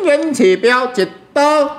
元起标一刀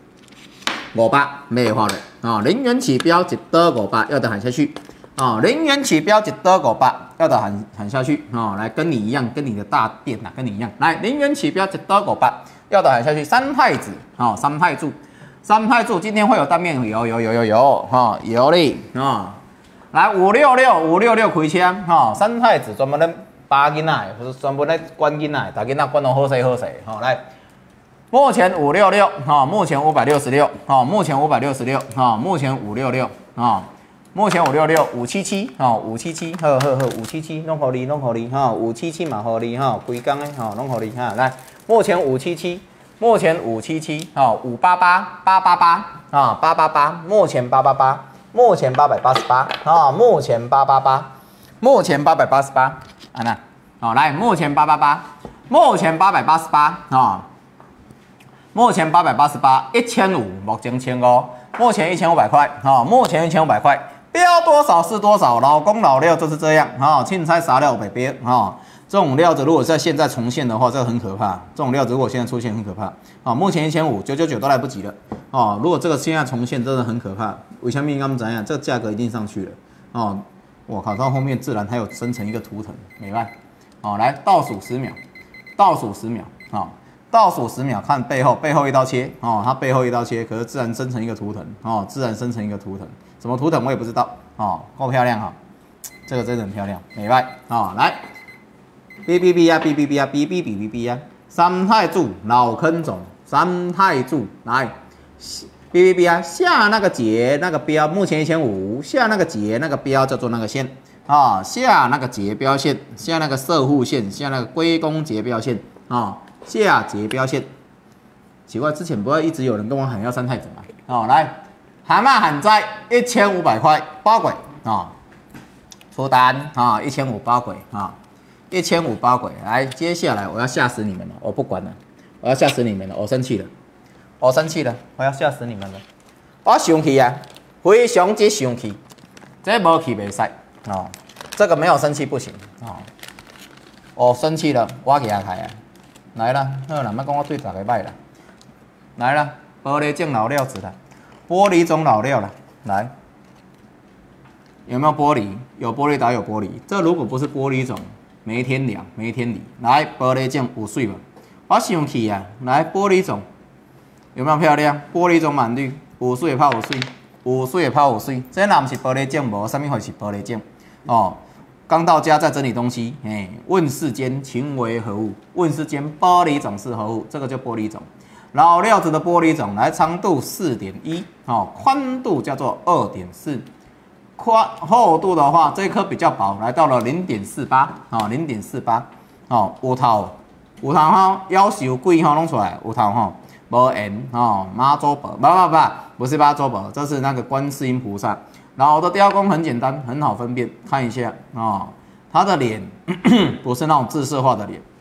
500，没花了啊！零元起标一刀500，要的喊下去啊！零元起标一刀500，要的喊下去啊！来，跟你一样，跟你的大店啊，跟你一样，来，零元起标一刀500，要的喊下去。三太子啊，三太柱，三太柱今天会有单面有哈，有哩啊！来566开枪哈，三太子专门咧把囡仔，或者专门咧管囡仔，大囡仔管到好势好势哈，来。目前566哈，目前566哈，目前566哈，目前566哈，目前577哈，577呵577弄好你哈，577嘛好你哈，规工的哈弄好你哈，来，目前577，目前577哈，588啊888，目前888，目前888啊，目前888，目前888，啊那好来，目前888，目前888啊。目前888，1500，目前1500，目前1500块，哈，目前1500块，标多少是多少，老公老料就是这样，哈，青菜啥料北边，哈，这种料子如果在现在重现的话，这个很可怕，这种料子如果现在出现很可怕，啊，目前1500，999都来不及了，哦，如果这个现在重现真的很可怕，为什么他们怎样？这个价格一定上去了，哦，我靠，到后面自然它有生成一个图腾，没办法，哦，来倒数10秒，倒数10秒，啊。倒数10秒，看背后一刀切哦，它背后一刀切，可是自然生成一个图腾哦，自然生成一个图腾，什么图腾我也不知道哦，够漂亮哈、哦，这个真的很漂亮，美败哦，来，B 啊，三太柱老坑种，三太柱来 ，B 啊，下那个节那个标，目前1500，下那个节那个标叫做那个线啊、哦，下那个节标线，下那个射护线，下那个归功节标线啊。哦下节标线，奇怪，之前不会一直有人跟我喊要三太子吗？哦，来，蛤蟆喊在1500块包轨啊，出单啊，1500包轨啊，1500包轨。来，接下来我要吓死你们了，我不管了，我要吓死你们了，我生气了，我生气了，我要吓死你们了，我生气啊，非常之生气，这无气袂使哦，这个没有生气不行哦，我生气了，我给他开啊。来了，好啦，莫讲我对大家歹啦。来了，玻璃种老料子了，玻璃种老料了。来，有没有玻璃？有玻璃打有玻璃。这如果不是玻璃种，没天良，没天理。来，玻璃种有水无？我生气啊！来，玻璃种有没有漂亮？玻璃种满绿，有水泡有水，有水泡有水。这若不是玻璃种，无啥物会是玻璃种哦。刚到家在整理东西，问世间情为何物？问世间玻璃种是何物？这个叫玻璃种，老料子的玻璃种，来长度4.1，哦，宽度叫做2.4，厚度的话，这一颗比较薄，来到了0.48，哦，0.48，哦，有头哈，夭寿贵哈弄出来，有头哈，无缘哦，妈祖婆，不是妈祖婆，这是那个观世音菩萨。老的雕工很简单，很好分辨，看一下啊、哦，他的脸不是那种自设化的脸。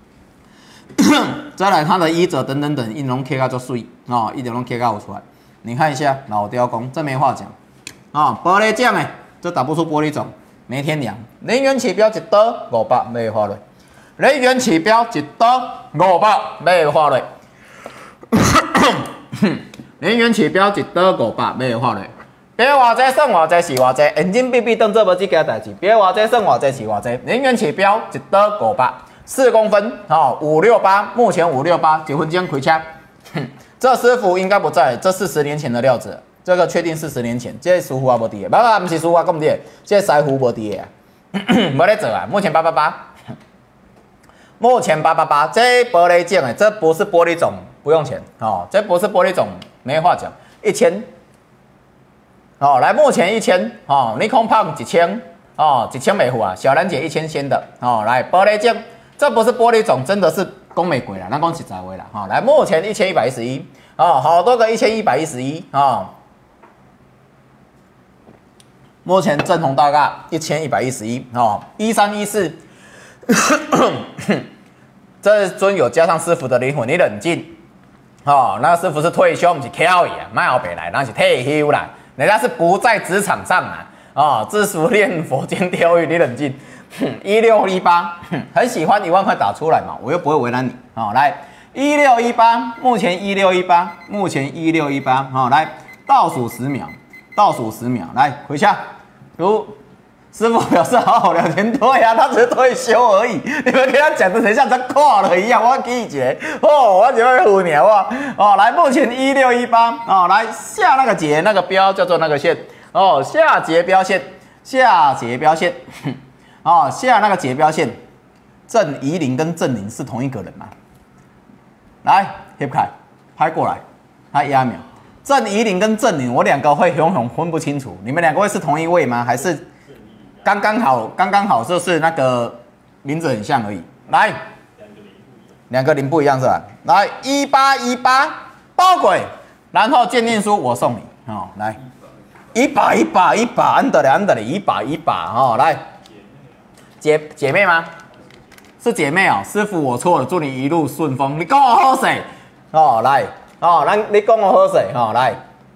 再来，他的衣褶等，一拢切到就水啊，一点拢切到有出来。你看一下老雕工，这没话讲啊、哦，玻璃匠哎，这打不出玻璃种，没天良。0元起标一刀500，没花嘞。0元起标一刀500，没花嘞。0元起标一刀500，没花嘞。别偌济算偌济是偌济，眼睛闭闭瞪这无这件代志。别偌济算偌济是偌济，0元起标一刀500，4公分，哦，568，目前568，结婚间开枪。这师傅应该不在，这40年前的料子，这个确定40年前，这师傅也无伫的，不是师傅讲的，这师傅无伫的啊，没在做啊，目前888，目前888，这玻璃件的，这不是玻璃种，不用钱哦，这不是玻璃种，没话讲，1000。哦，来，目前1000哦，尼康胖1000哦，1000美户啊，小兰姐1000先的哦，来玻璃镜，这不是玻璃种，真的是讲玫瑰啦，那讲实在话啦，哈、哦，来，目前1111哦，好多个1111哦，目前正红大概1111哦，1314，这尊有加上师傅的灵魂，你冷静哦，那个师傅是退休，不是翘伊啊，卖后北来，那是退休啦。人家是不在职场上啊，哦，自熟练佛经钓鱼，你冷静。1618，很喜欢1万块打出来嘛，我又不会为难你，哦，来 1618，目前1618，目前1618，好，来倒数10秒，倒数10秒，来回下。如师傅表示好好聊天，对呀、啊，他只是退休而已。你们跟他讲的很像他挂了一样，我拒绝哦，我只会唬你啊！哦，来，目前1618哦，来下那个节那个标叫做那个线哦，下节标线，下节标线哦，下那个节标线，郑怡玲跟郑玲是同一个人吗？来，翕开，拍过来，他压秒。郑怡玲跟郑玲，我两个会永远分不清楚，你们两个会是同一位吗？还是？刚刚好，就是那个名字很像而已。来，两个零不一样是吧？来，1818包轨，然后鉴定书我送你哦。来，100，安德里100哦。来，姐妹吗？是姐妹哦。师傅我错了，祝你一路顺风。你讲我好势哦，来哦，你讲我好势哦，来。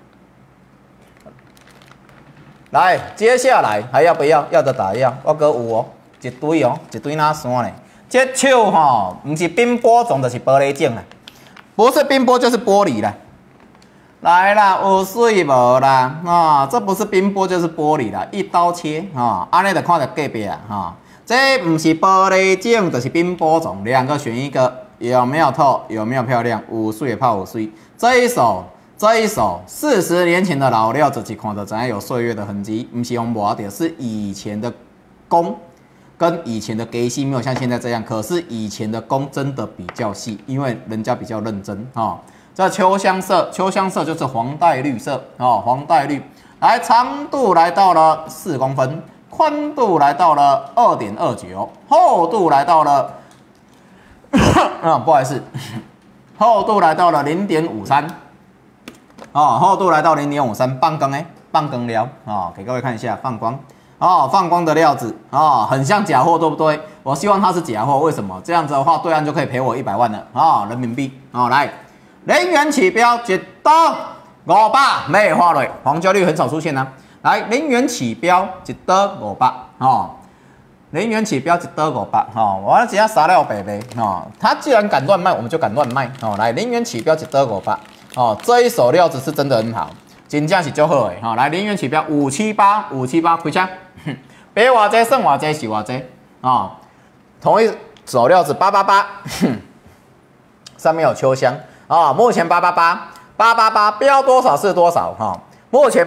来，接下来还要不要？要的打要，我哥有哦，一堆哦，一堆哪山呢？这手吼，不是冰波种，就是玻璃种啦，不是冰波就是玻璃啦。来啦，有水无啦？啊、这不是冰波就是玻璃啦，一刀切啊！安尼就看到隔壁啊，哈、这不是玻璃种，就是冰波种，两个选一个，有没有透？有没有漂亮？有水的泡有水，这一手40年前的老料子，一看就知影有岁月的痕迹，不是用磨的，是以前的工跟以前的给细没有像现在这样，可是以前的工真的比较细，因为人家比较认真哦。这秋香色就是黄带绿色哦，黄带绿。来，长度来到了4公分，宽度来到了2.29，厚度来到了不好意思，厚度来到了0.53。哦，厚度来到0.53，半根半根料哦，给各位看一下放光哦，放光的料子哦，很像假货，对不对？我希望它是假货，为什么？这样子的话，对岸就可以赔我100万了啊、哦，人民币哦。来，零元起标一刀500，没画了，黄焦绿很少出现啊。来，零元起标一刀500哦，零元起标一刀500哦，我只要杀了北北哦，他既然敢乱卖，我们就敢乱卖哦。来，零元起标一刀500。哦，这一手料子是真的很好，真正是足好的。好、哦，来零元起标578，开枪，别偌济算偌济是偌济哦。同一手料子888，上面有秋香啊、哦，目前888，标多少是多少哈、哦。目前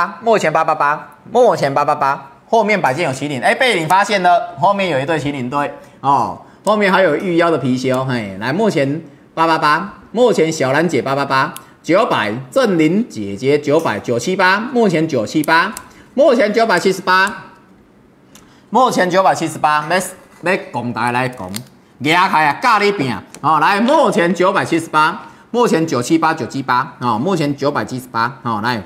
888，后面摆件有麒麟，被你发现了，后面有一对麒麟队哦，后面还有玉腰的貔貅，嘿，来目前888。目前小兰姐888，900，郑琳姐姐900，978，目前978，目前978，目前978，要讲台来讲，压开啊，咖喱饼哦，来，目前978，目前978，哦，目前978，哦，来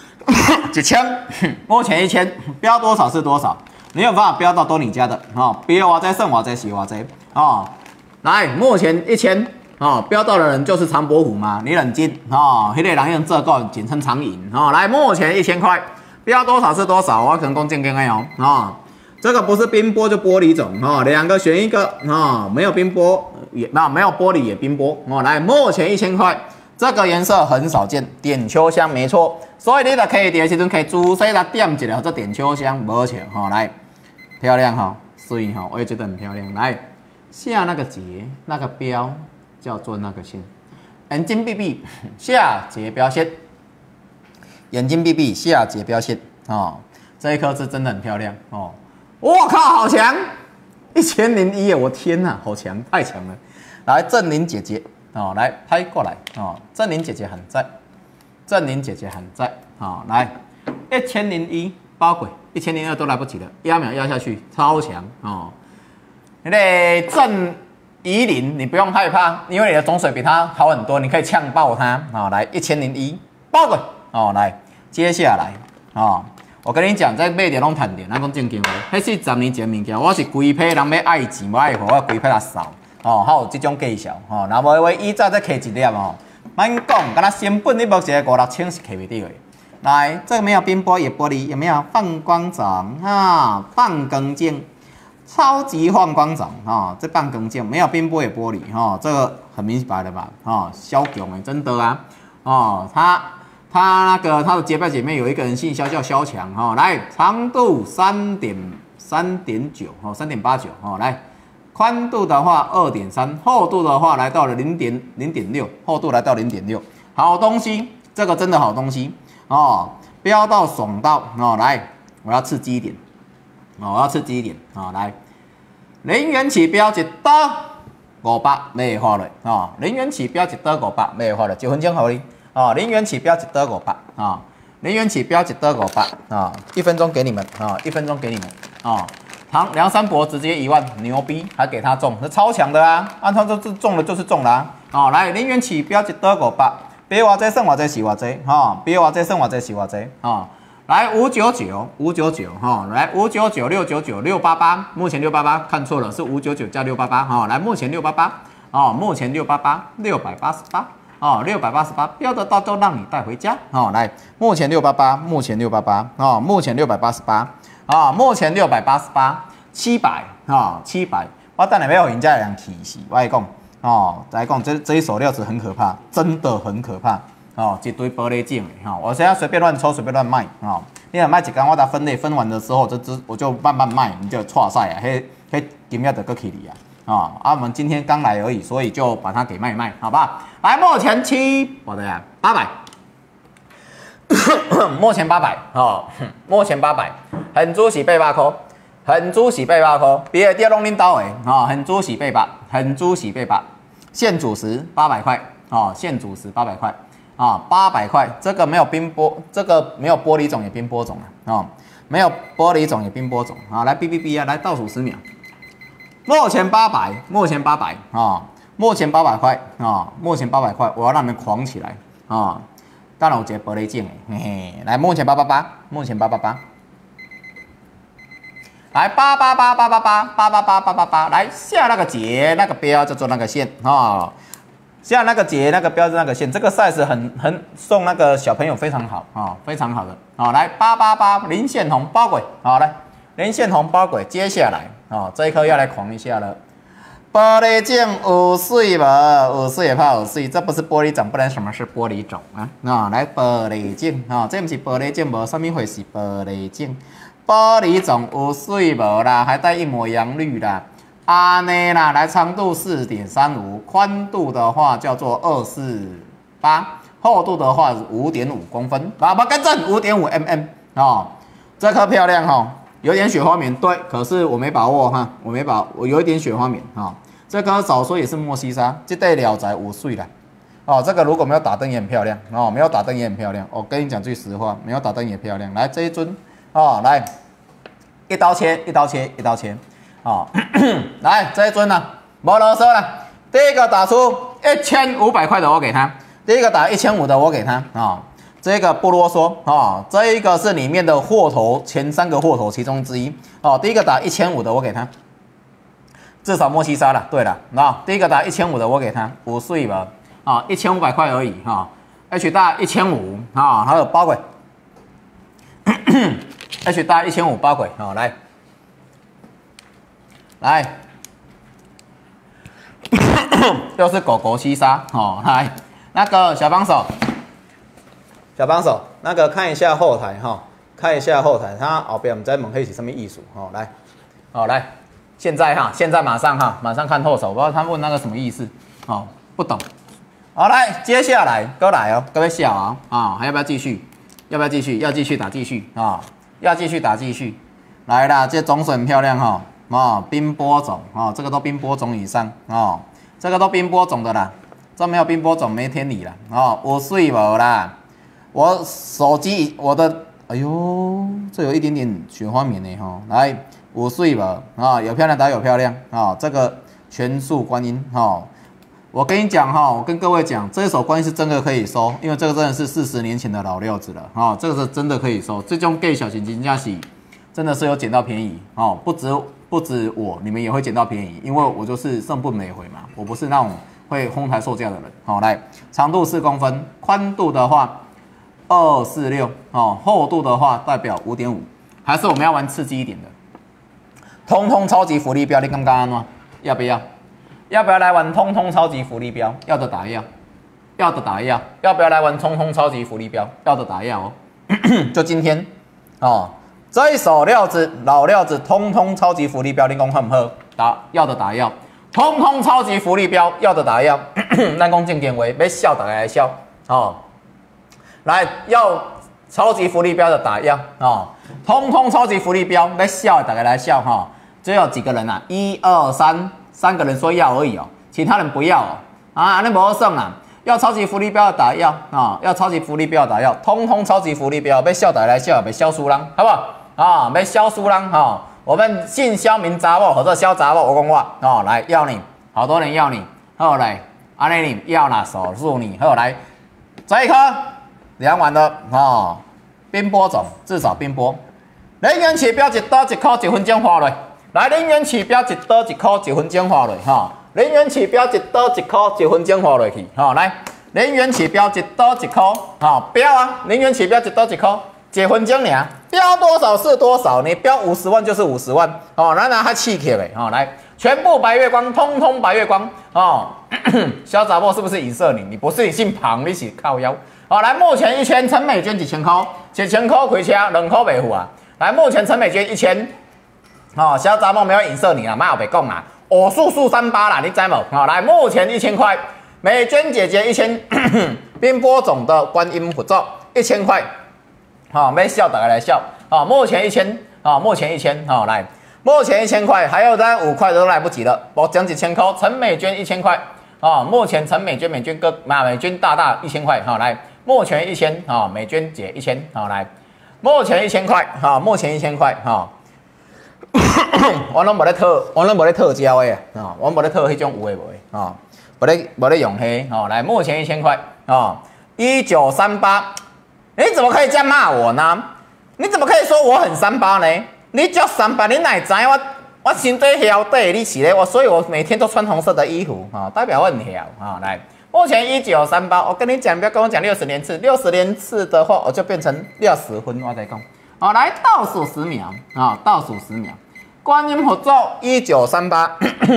1000，目前1000，标多少是多少，没有办法标到都你家的哦，标我再剩我再洗我再哦，来，目前1000。哦，标到的人就是长伯虎吗？你冷静哦，那个人用这个简称长银哦。来，目前1000块，标多少是多少？我可能讲健康哦。哦，这个不是冰波就玻璃种哦，两个选一个哦，没有冰波也没有玻璃也冰波哦。来，目前1000块，这个颜色很少见，点秋香没错，所以你在 K 的时阵可以仔细来点一下这点秋香，无错哈。来，漂亮哈，所以哈，我也觉得很漂亮。来，下那个结那个标。叫做那个线，眼睛闭闭，下节标线，眼睛闭闭，下节标线哦，这一颗是真的很漂亮哦，我靠，好强，1001，我天哪，好强，太强了！来，郑琳姐姐哦，来拍过来哦，郑琳姐姐很在，郑琳姐姐很在哦，来1001包轨，1002都来不及了，压秒压下去，超强哦，那个郑怡琳，你不用害怕，因为你的总水比他好很多，你可以呛爆他啊、哦！来1001爆滚哦！来，接下来哦，我跟你讲，在买点拢赚点，咱讲正经话，迄是10年前物件，我是规批人要爱钱，我爱货，我规批来扫哦，还有这种技巧哦。那无的话，以早再摕一粒哦，慢讲，敢若成本你目一个5、6千是摕袂到的。来，这个没有冰波也玻璃，有没有放光掌啊？半更镜。超级放光掌啊、哦！这半更镜没有冰波也玻璃哈、哦，这个很明白了吧？哦，肖强哎，真的啊，哦，他的结拜姐妹有一个人姓肖，叫肖强哈、哦。来，长度3.9哦，3.89哦，来，宽度的话2.3，厚度的话来到了0.6，厚度来到0.6，好东西，这个真的好东西哦，标到爽到哦，来，我要刺激一点哦，我要刺激一点哦，来，零元起标一刀500，没花了哦，零元起标一刀500，没花了，9分钟好哩。哦，0元起标一刀500啊，0元起标一刀500啊，1分钟给你们啊，1分钟给你们啊。梁山伯直接1万，牛逼，还给他中，是超强的啊！按他这中了就是中了啊！哦，来0元起标一刀500，别偌济算偌济是偌济哈，别偌济算偌济是偌济啊！来599哈，来599、699、688，目前688看错了，是599加688哈，来目前688哦，目前688 688。哦，688标得到就让你带回家哦。来，目前688，目前688哦，目前688啊，目前688，700啊，700。我等下要有人家人气死，我来讲哦，来讲这一手料子很可怕，真的很可怕哦，一堆玻璃镜的哈、哦。我现在随便乱抽，随便乱卖哦。你若卖一缸，我把分类分完的时候，我就慢慢卖，你就错赛啊，嘿金额就搁起你啊。我们今天刚来而已，所以就把它给卖，好不好？来，目前我的呀800，目前800哦，目前800，很主是800块，很主是800块，别的店拢恁兜的哦，很主是800，很主是800，现主食800块哦，现主食800块啊，800块，这个没有冰玻，这个没有玻璃种也冰玻种啊，哦，没有玻璃种也冰玻种啊，来哔哔哔啊，来倒数10秒。目前800，目前800啊，目前800块啊，目前800块，我要让你们狂起来啊！当然有一个玻璃镜的，嘿嘿，来，目前888，目前888，来888，来下那个结那个标叫做那个线啊，下那个结那个标是那个线，这个 size 很送那个小朋友非常好啊，非常好的啊，来888零线红包轨，好来零线红包轨，接下来。哦，这一颗要来狂一下了。玻璃镜有水无？有水也怕有水，这不是玻璃种，不然什么是玻璃种啊？来玻璃镜啊，这不是玻璃镜，无什么回事？玻璃镜，玻璃种有水无啦？还带一抹杨绿啦。安尼啦，来长度4.35，宽度的话叫做248，厚度的话是5.5公分，不更正5.5 mm 哦，这颗漂亮哦。有点雪花棉，对，可是我没把握哈，我有一点雪花棉哈、哦。这颗早说也是墨西沙，这对了仔5岁了哦。这个如果没有打灯也很漂亮哦，没有打灯也很漂亮。我跟你讲句实话，没有打灯也漂亮。来这一尊哦，来一刀切，哦，来这一尊呢，没啰嗦了。第一个打出1500块的我给他，第一个打1500的我给他啊。哦，这个不啰嗦啊，这一个是里面的货头前3个货头其中之一哦。第一个打1500的我给他，至少墨西沙了。对了，第一个打1500的我给他5岁吧啊，1500块而已哈。H 大1500啊，还有包轨，H 大1500包轨啊，来，又是狗狗西沙哦，来那个小帮手。那个看一下后台哈，看一下后台，他后边我们在问黑是什么艺术哦，来，现在马上看后手，不知道他问那个什么意思哦，不懂。好，来，接下来都来哦，各位小啊，还要不要继续？要继续打继续啊，要继续打继续。来啦，这种水很漂亮哈，冰波种啊，这个都冰波种以上哦，这个都冰波种的啦，这没有冰波种没天理啦哦，有水无啦？我手机我的，哎呦，这有一点点雪花棉呢哈，来5岁吧啊，有漂亮打有漂亮啊，这个全素观音哈，我跟你讲哈，我跟各位讲，这一手观音是真的可以收，因为这个真的是40年前的老料子了啊，这个是真的可以收，这种 gay 小型金家喜真的是有捡到便宜哦，不止我，你们也会捡到便宜，因为我就是胜不美回嘛，我不是那种会哄抬售价的人。好，来长度4公分，宽度的话。246哦，厚度的话代表5.5，还是我们要玩刺激一点的，通通超级福利标，你刚刚呢？要不要？ 要不要来玩通通超级福利标？要的打要，要的打要。要不要来玩通通超级福利标？要的打要哦。就今天哦，这一手料子老料子，通通超级福利标，您讲好不好？打要的打要，通通超级福利标，要的打要。咱讲正点位，要笑大家来笑哦。来要超级福利标的打要哦，通通超级福利标，要笑大家来笑哈、哦。只有几个人啊？1、2、3，三个人说要而已哦，其他人不要哦。啊，那不好算啦。要超级福利标的打要啊，要超级福利标的打要，通通超级福利标，要笑大家来笑，要笑输人，好不好？啊，要笑输人哈、哦。我们信萧明查某或者萧查某，我讲我哦，来要你，好多人要你，好来，安尼你要哪手入你，好来，这一颗量完了哦，冰波种至少冰波，能源起标一刀一颗1分钟花落，来能源起标一刀一颗1分钟花落哈，能源起标一刀一颗1分钟花落去，好来，能源起标一刀一颗，好标啊，能源起标一刀一颗，1分钟尔。标多少是多少，你标50万就是50万哦。咱拿它气起来哦，来，全部白月光，通通白月光哦。小杂货是不是影射你？你不是，你姓庞，你是靠腰哦。来，目前1000，陈美娟1000块，1000块开车，2块袂付啊。来，目前陈美娟1000，哦，小杂货没有影射你啦，卖后别讲啦，偶数数38啦，你知无？哦，来，目前1000块，美娟姐姐1000，冰波种的观音符咒1000块。好、哦，要笑大家来笑。好、哦，目前1000，好、哦，目前1000，好、哦、来，目前1000块，还有咱5块都来不及了。我讲1000块，陈美娟1000块，啊、哦，目前陈美娟美娟哥美娟大大1000块，好、哦、来，目前1000，啊、哦，美娟姐1000，好、哦、来，目前1000块，好、哦，目前1000块，哈、哦，我拢无咧特，我拢无咧特交的啊、哦，我无咧特迄种有诶无诶，啊、哦，无咧用迄，哦，来，目前1000块，啊、哦，1938。你怎么可以这样骂我呢？你怎么可以说我很38呢？你叫38，你哪知我身体晓得你是咧，所以我每天都穿红色的衣服啊、哦，代表我很晓啊、哦。来，目前1938，我跟你讲，不要跟我讲60连次，60连次的话，我就变成60分，我再讲。好、哦，来倒数10秒啊、哦，倒数10秒。观音佛咒1938，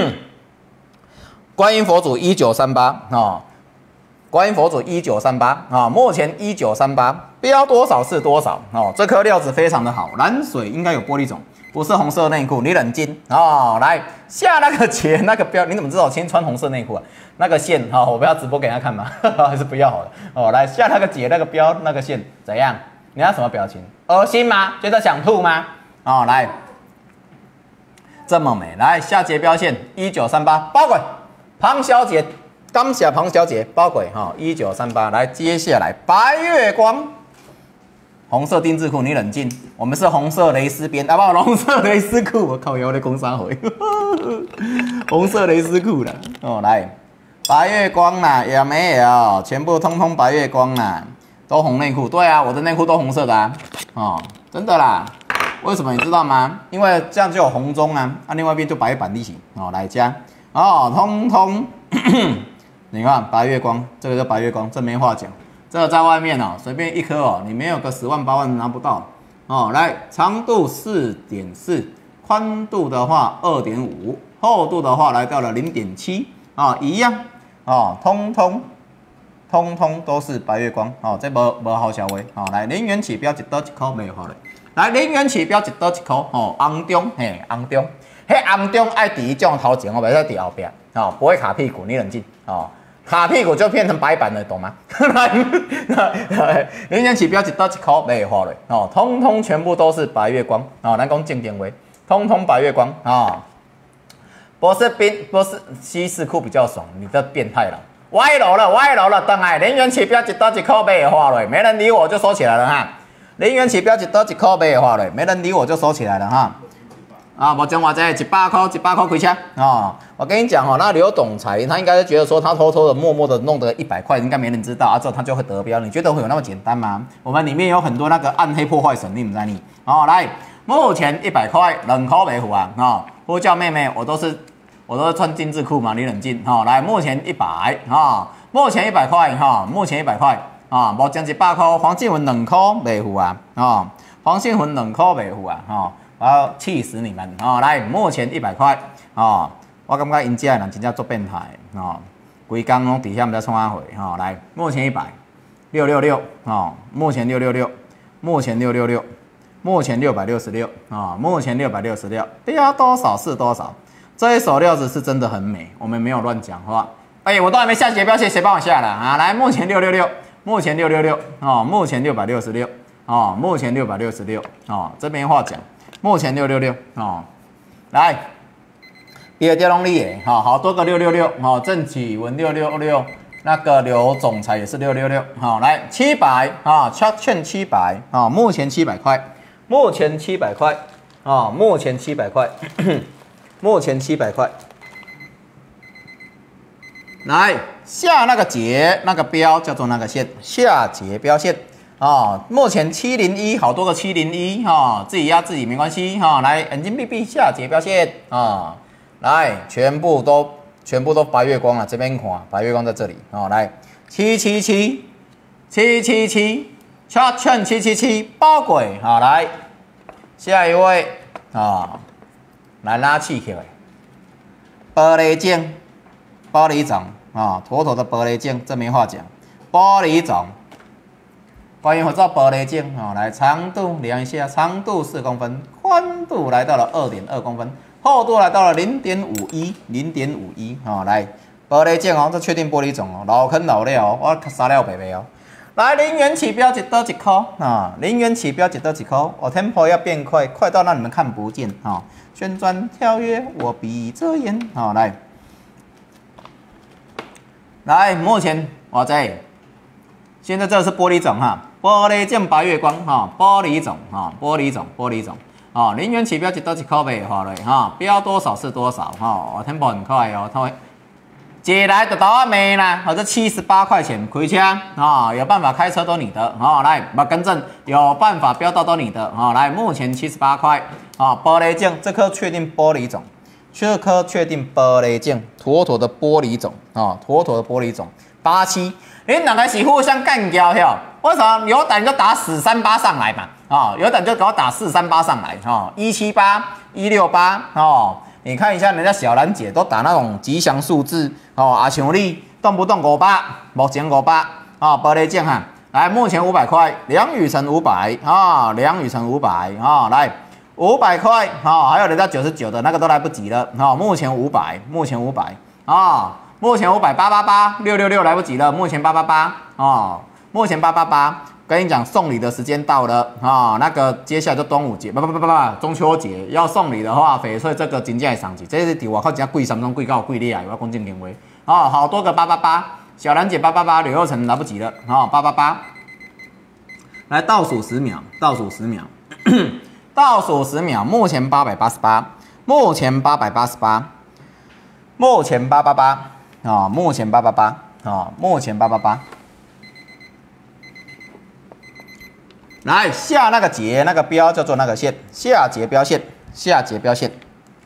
观音佛祖1938哦。观音佛祖1938啊，目前1938，标多少是多少哦。这颗料子非常的好，蓝水应该有玻璃种，不是红色内裤，你冷静哦。来下那个结那个标，你怎么知道我今天穿红色内裤啊？那个线哈、哦，我不要直播给他看吗？还是不要好了哦。来下那个结那个标那个线怎样？你要什么表情？恶心吗？觉得想吐吗？哦，来这么美，来下结标线1938，包鬼庞小姐。感谢庞小姐包鬼哈，1938来，接下来白月光，红色丁字裤，你冷静，我们是红色蕾丝边，啊不，红色蕾丝裤，我靠，我在攻三回，红色蕾丝裤了哦，来，白月光啦，有没有？全部通通白月光啦，都红内裤，对啊，我的内裤都红色的啊，哦，真的啦，为什么你知道吗？因为这样就有红中啊，另外一边就白板一起哦，来加哦，通通。你看白月光，这个叫白月光，这没话讲。这个在外面哦，随便一颗哦，你没有个10万8万拿不到哦。来，长度4.4，宽度的话2.5，厚度的话来到了0.7啊，一样哦，通通都是白月光哦，这无好笑话哦。来，零元起标一刀一颗没有好嘞。来，零元起标一刀一颗哦，红中嘿，红中，迄红中爱伫种头前，我袂使伫后壁哦，不会卡屁股，你冷静哦。卡屁股就变成白板了，懂吗？零元起标一刀一颗没花了哦，通通全部都是白月光哦。咱讲正点位，通通白月光啊、哦，不是西式裤比较爽，你这变态了，歪楼了，等下零元起标一刀一颗没花了，没人理我就收起来了哈。零元起标一刀一颗没花了，没人理我就收起来了哈。啊，我讲话这100块开车啊！我跟你讲哦，那刘总裁他应该觉得说他偷偷的、默默的弄得100块，应该没人知道啊，之后他就会得标。你觉得会有那么简单吗？我们里面有很多那个暗黑破坏神，你唔知你？哦，来，目前100块2块没付啊！啊，呼叫妹妹，我都是穿丁字裤嘛，你冷静哈、哦。来，目前100啊，目前100块哈，目前100块啊，无将100块，黄金文2块没付啊！啊，黄金文2块没付啊！哈、哦。我要气死你们啊、哦！来，目前100块啊， 我感觉因遮的人真正足变态哦，规工拢伫遐毋知创啥货吼。来，目前100，666哦，目前666，目前666，目前666啊，目前666，标多少是多少。这一手料子是真的很美，我们没有乱讲话。哎，我都还没下结标线，谁帮我下了啊？来，目前666，目前666哦，目前666哦，目前666哦，这边话讲，目前666哦，来。别的拢厉害，好多个666，好，郑启文666，那个刘总裁也是666，好，来700啊，券700啊，目前700块，目前700块啊，目前700块，目前700块，来下那个结那个标叫做那个线，下结标线啊，目前701，好多个701哈，自己压自己没关系哈，来眼睛闭闭下结标线啊。来，全部都白月光了，这边看白月光在这里哦。来，777，券777，包轨好，来下一位啊，来拉气起来，玻璃镜，玻璃种啊，妥妥的玻璃镜，这没话讲，玻璃种。关于合照玻璃镜啊，来长度量一下，长度4公分，宽度来到了2.2公分。厚度来到了0.51，哦，来玻璃镜哦，这确定玻璃种哦，老坑老料哦，我杀了白白哦。来，0元起标一刀一块啊，0元起标一刀一块，我 tempo 要变快，快到让你们看不见啊、哦。旋转跳跃，我闭着眼啊、哦，来，目前我在，现在这是玻璃种哈，玻璃镜白月光哈、哦，玻璃种哈、哦，玻璃种。哦，0元起标一刀一块袂好嘞哈，标多少是多少哈，我 tempo 很快哦，它会解来的到没啦，这78块钱开车啊，有办法开车都你的啊，来不更正，有办法标到都你的啊，来目前78块啊，玻璃镜这颗确定玻璃种，这颗确定玻璃镜，妥妥的玻璃种啊，妥妥的玻璃种87，你两个是互相干掉哟。为什么有胆就打死38上来嘛？哦，有胆就给我打438上来哦，178、168哦，你看一下人家小兰姐都打那种吉祥数字哦，啊像你动不动500，目前500哦，玻璃镜哈，来目前500块，2雨乘500啊，2雨乘500啊，来500块啊，还有人家99的那个都来不及了啊，目前500，目前500啊，目前500，888，666来不及了，目前888哦。目前888，跟你讲送礼的时间到了啊、哦！那个接下来就端午节，不，中秋节要送礼的话，翡翠这个真正会上去，这是伫外口真正贵3种贵到贵厉害，我讲正经话啊、哦！好多个888，小兰姐888，柳佑成来不及了啊、哦！888，来倒数10秒，倒数10秒，倒数10秒，目前888，目前888，目前888啊，目前888啊，目前888。来下那个结那个标叫做那个线，下结标线，下结标线，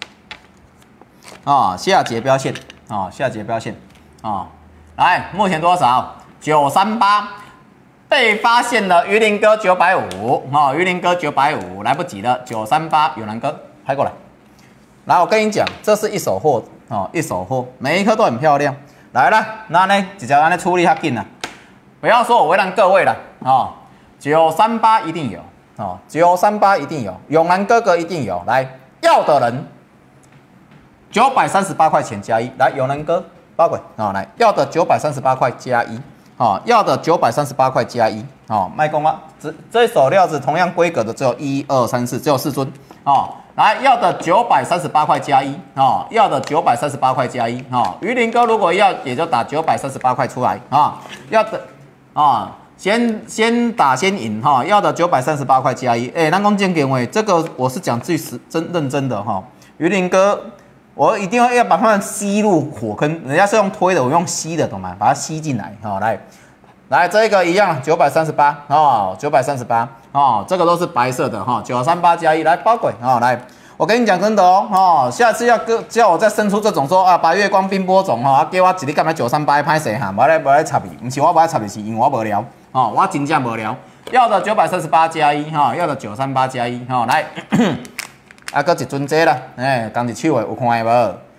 啊、哦，下结标线，啊、哦，下结标线，啊、哦，来，目前多少？938，被发现了，鱼鳞哥950，哦，鱼鳞哥950，来不及了，938，有南哥拍过来，来，我跟你讲，这是一手货，哦，一手货，每一颗都很漂亮，来了，那呢，直接按呢处理较紧了，不要说我为难各位了，哦。938一定有哦，938一定有，永南哥哥一定有，来要的人938块钱加1，来永南哥包鬼啊、哦，来要的938块加1，哦，要的938块加1，哦，卖公啊，这手料子同样规格的只有1、2、3、4，只有4尊哦，来要的938块加1，哦，要的938块加1，哦，鱼鳞哥如果要也就打938块出来啊、哦，要的啊。哦先打先赢哈，要的938块加1，咱讲正经话，这个我是讲最认真的哈。鱼鳞哥，我一定要把他们吸入火坑，人家是用推的，我用吸的，懂吗？把它吸进来哈，来这个一样938哦，938哦，这个都是白色的哈，938加1来包鬼哦，来。我跟你讲真的哦，下次叫我再生出这种说啊白月光冰波种哈，给我一日干嘛938拍谁哈，无来插你，不是我无来插你，是因为我无聊哦，我真正无聊。要的938加1哈，要的938加1哈，来，啊，搁一尊这啦，刚一手的有看的无？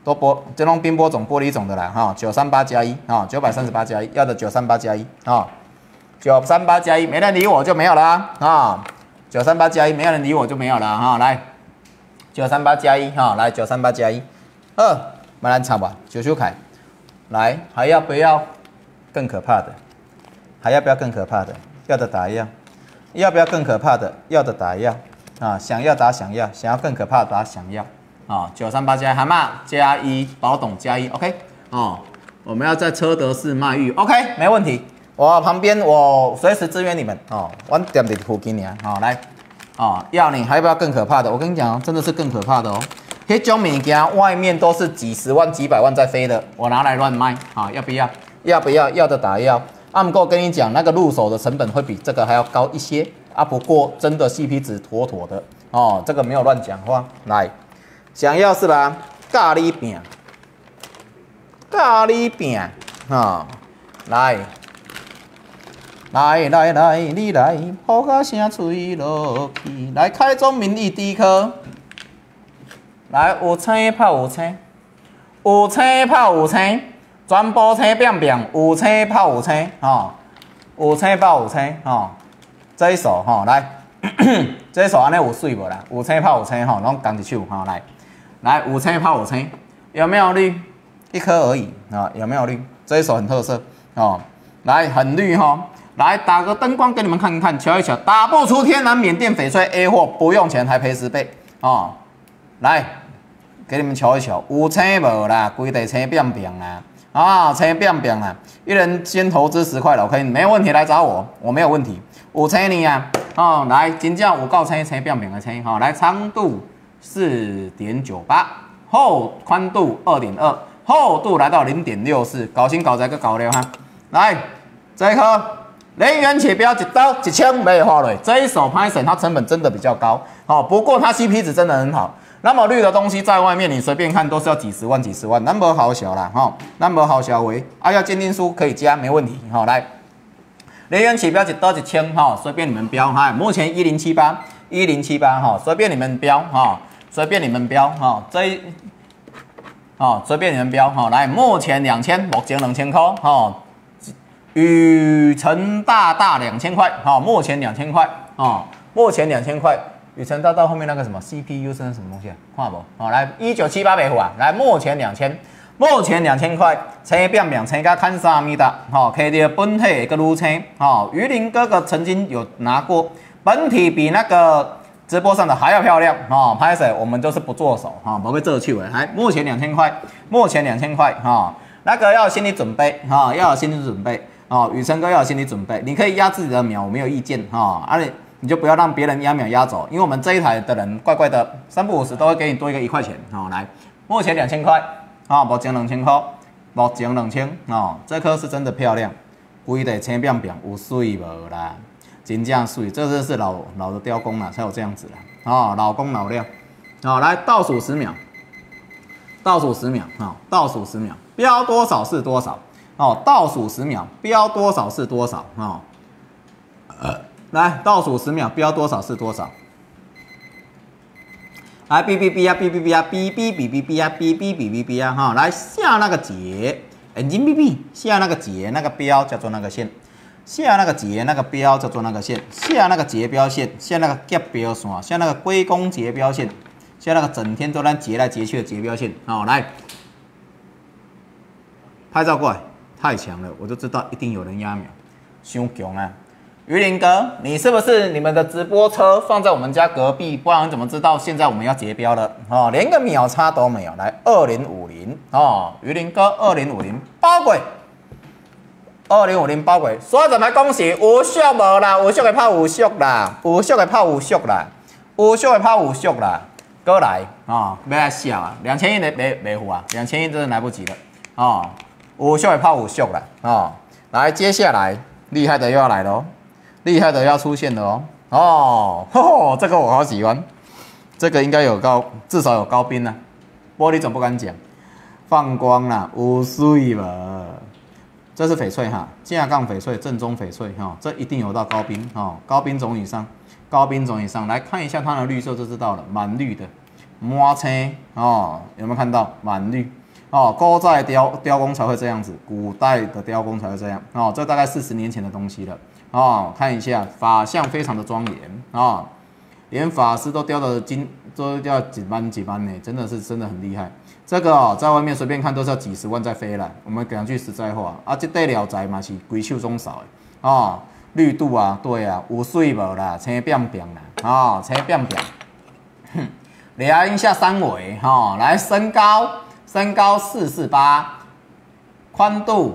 这种冰波种玻璃种的啦哈，938+1啊，938+1要的938+1啊，938+1没人理我就没有了啊，938+1没有人理我就没有了哈，来938+1哈，来938+1，马兰插吧，修修凯，来还要不要更可怕的？还要不要更可怕的？要的打要，要不要更可怕的？要的打要啊，想要打想要，想要更可怕的打想要。啊，938+1蛤蟆+1，宝董+1 ，OK， 哦，我们要在车德市卖玉 ，OK， 没问题。我旁边我随时支援你们哦，我店在附近呢，好、来，哦，要你还要不要更可怕的？我跟你讲，真的是更可怕的哦。那种物件外面都是几十万、几百万在飞的，我拿来乱卖啊、要不要？要不要？要的打要。不过跟你讲，那个入手的成本会比这个还要高一些啊。不过真的 CP 值妥妥的哦，这个没有乱讲话。来。想要是啦，咖喱饼，咖喱饼啊，来，你来，呼个声吹落去，来开宗明义第一颗，来有青泡有青，有青泡有青，全部青变变，有青泡有青，哈，有青泡有青，哈，这一手哈，来，这一手安尼有水无啦？有青泡有青，哈，拢同一手，哈，来。来5青泡5青，有没有绿？1颗而已啊，有没有绿？这一手很特色哦，来很绿哈、哦，来打个灯光给你们看看，瞧一瞧，打不出天然缅甸翡翠 A 货，不用钱还赔10倍哦，来给你们瞧一瞧，5青无啦，规地青变变啦，啊青变变啦，一人先投资10块老 K， 没问题来找我，我没有问题，5青你啊，哦来真正有够青变变的青哈、哦，来长度。4.98， 厚宽度2.2， 厚度来到0.64，搞新搞材个搞了哈。来，这一颗零元起标1刀1000没花了，这一手拍审它成本真的比较高，哦，不过它 CP 值真的很好。那么绿的东西在外面你随便看都是要几十万几十万，那么好小啦哈，那么好小为啊，要鉴定书可以加没问题哈、哦。来，零元起标1刀1000哈，随便你们标哈，目前1078哈，随便你们标哈。随便你们标哈，随便你们标哈，来，目前2000，目前2000块哈，雨辰大2000块哈，目前2000块啊，目前2000块，雨辰大后面那个什么 CPU 是什么东西啊？看不？好，来1978百户啊，来，目前2000，目前2000块，青变变青加看3米的，哈，可以本体个愈青，哈，鱼鳞哥哥曾经有拿过，本体比那个。直播上的还要漂亮啊！拍摄我们就是不做手哈，不会这去尾。来，目前2000块，目前2000块哈，那个要有心理准备哈，要有心理准备哦。宇辰哥要有心理准备，你可以压自己的秒，我没有意见哈。你就不要让别人压秒压走，因为我们这一台的人怪怪的，3不50都会给你多一个1块钱哈。来，目前2000块啊，目前2000块，目前2000哦，这颗是真的漂亮，规地青变变有水无啦？真正水，这是老的雕工啦，才有这样子啦。哦，老工老料。好、哦，来倒数10秒，倒数10秒啊、哦，倒数10秒，标多少是多少。哦，倒数10秒，标多少是多少啊、哦？来倒数10秒，标多少是多少。来哔哔哔啊，哔哔哔啊，哔哔哔哔哔啊，哔哔哔哔哔啊哈，来下那个结，眼睛哔哔，下那个结，那个标叫做那个线。下那个结那个标叫做那个线，下那个结标线，下那个结标线，下那个龟公结标线，下那个整天都在结来结去的结标线。好、哦，来拍照过来，太强了，我就知道一定有人压秒，太强啊！鱼鳞哥，你是不是你们的直播车放在我们家隔壁？不然怎么知道现在我们要结标了？哦，连个秒差都没有。来2050哦，鱼鳞哥2050包鬼。2050包鬼，所有人来恭喜有俗无啦，有俗的泡有俗啦，有俗的泡有俗啦，有俗的泡有俗啦，过来啊，要来笑啊，2000亿的没付啊，2000亿真的来不及了哦，有俗的泡有俗啦哦，来接下来厉害的又要来了哦，厉害的要出现了哦，哦，吼，这个我好喜欢，这个应该有至少有高冰啊，玻璃总不敢讲，放光啦，有水无？这是翡翠哈，架杠翡翠，正宗翡翠哈，这一定有到高冰哈，高冰种以上，高冰种以上，来看一下它的绿色就知道了，蛮绿的， 满青哦，有没有看到满绿？哦，古代雕工才会这样子，古代的雕工才会这样哦。这大概40年前的东西了哦。看一下法相非常的庄严哦，连法师都雕的都要几班呢，真的很厉害。这个哦，在外面随便看都是要几10万在飞了。我们讲句实在话啊，这块料材嘛是规手中少的哦，绿度啊，对啊，有水无啦，青变变啦，哦，青变变。量一下三围哈、哦，来身高448，宽度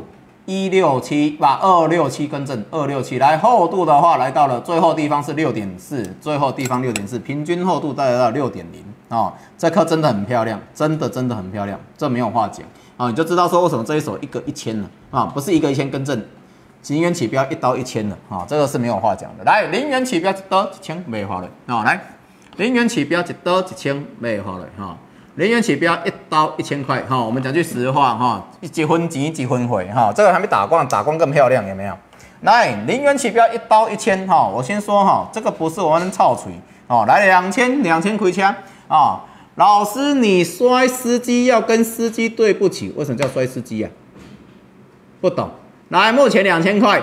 167，把267更正267。来厚度的话，来到了最后地方是6.4，最后地方6.4，平均厚度大概到6.0哦。这颗真的很漂亮，真的很漂亮，这没有话讲啊、哦，你就知道说为什么这一手一个1000了啊、哦，不是一个1000更正，0元起标1刀1000了啊、哦，这个是没有话讲的。来0元起标1刀1000没花了啊、哦，来。0元起标1刀1000，卖好了哈。0元起标1刀1000块哈。我们讲句实话哈，一分钱一分货哈。这个还没打光，打光更漂亮，有没有？来，0元起标1刀1000哈。我先说哈，这个不是我们臭嘴哦。来2000开枪啊！老师，你摔司机要跟司机对不起，为什么叫摔司机啊？不懂。来，目前2000块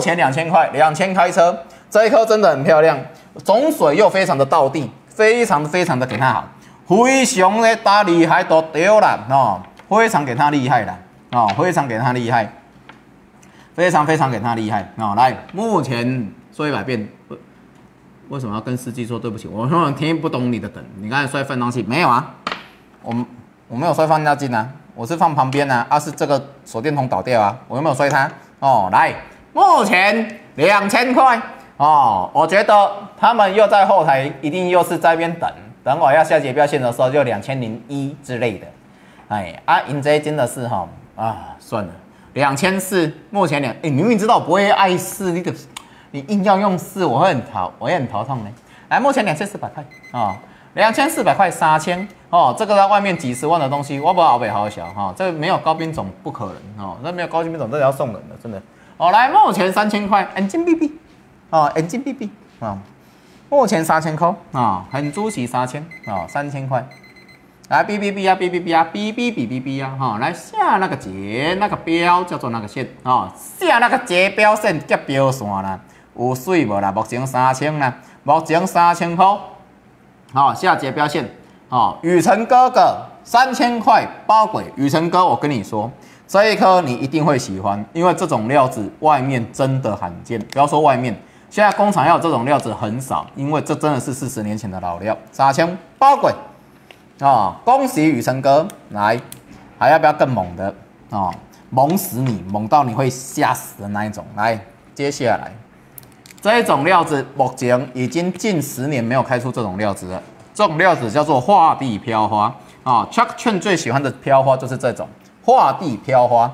，2000开车，这一颗真的很漂亮。种水又非常的道地，非常的给它好，非常的打厉害都对了哦，非常给它厉害了哦，非常给它厉害，非常给它厉害哦。来，目前说100遍，为什么要跟司机说对不起？我听不懂你的梗。你刚才摔放大镜没有啊？我没有摔放大镜啊，我是放旁边啊，是这个手电筒倒掉啊，我有没有摔它？哦，来，目前2000块。哦，我觉得他们又在后台，一定又是在那边等我要下结标线的时候，就2001之类的。哎啊，赢这真的是哈算了，2400，目前你明明知道我不会爱4，你硬要用4，我也很头痛呢。来，目前2400块啊，2400块3000哦，这个在外面几10万的东西，我不知道后背好小哈，这没有高兵种不可能哦，这没有高兵种，这要送人的，真的。哦，来，目前3000块，眼睛闭闭。哦，眼睛闭闭啊！目前3000块啊，很主席3000啊，3000块。来哔哔哔啊，哔哔哔啊，哔哔哔哔哔啊，哈！来下那个结那个标叫做那个线啊，下那个结标线叫标线啦。有水无啦？目前3000啦，目前3000块。好，下结标线啊，雨辰哥哥3000块包轨。雨辰哥，我跟你说。这一颗你一定会喜欢，因为这种料子外面真的罕见。不要说外面，现在工厂要有这种料子很少，因为这真的是40年前的老料。3000包轨啊！恭喜雨辰哥，来，还要不要更猛的啊？猛死你，猛到你会吓死的那一种。来，接下来这一种料子，目前已经近10年没有开出这种料子了。这种料子叫做画地飘花啊 ，Chuck Chen 最喜欢的飘花就是这种。画地飘花，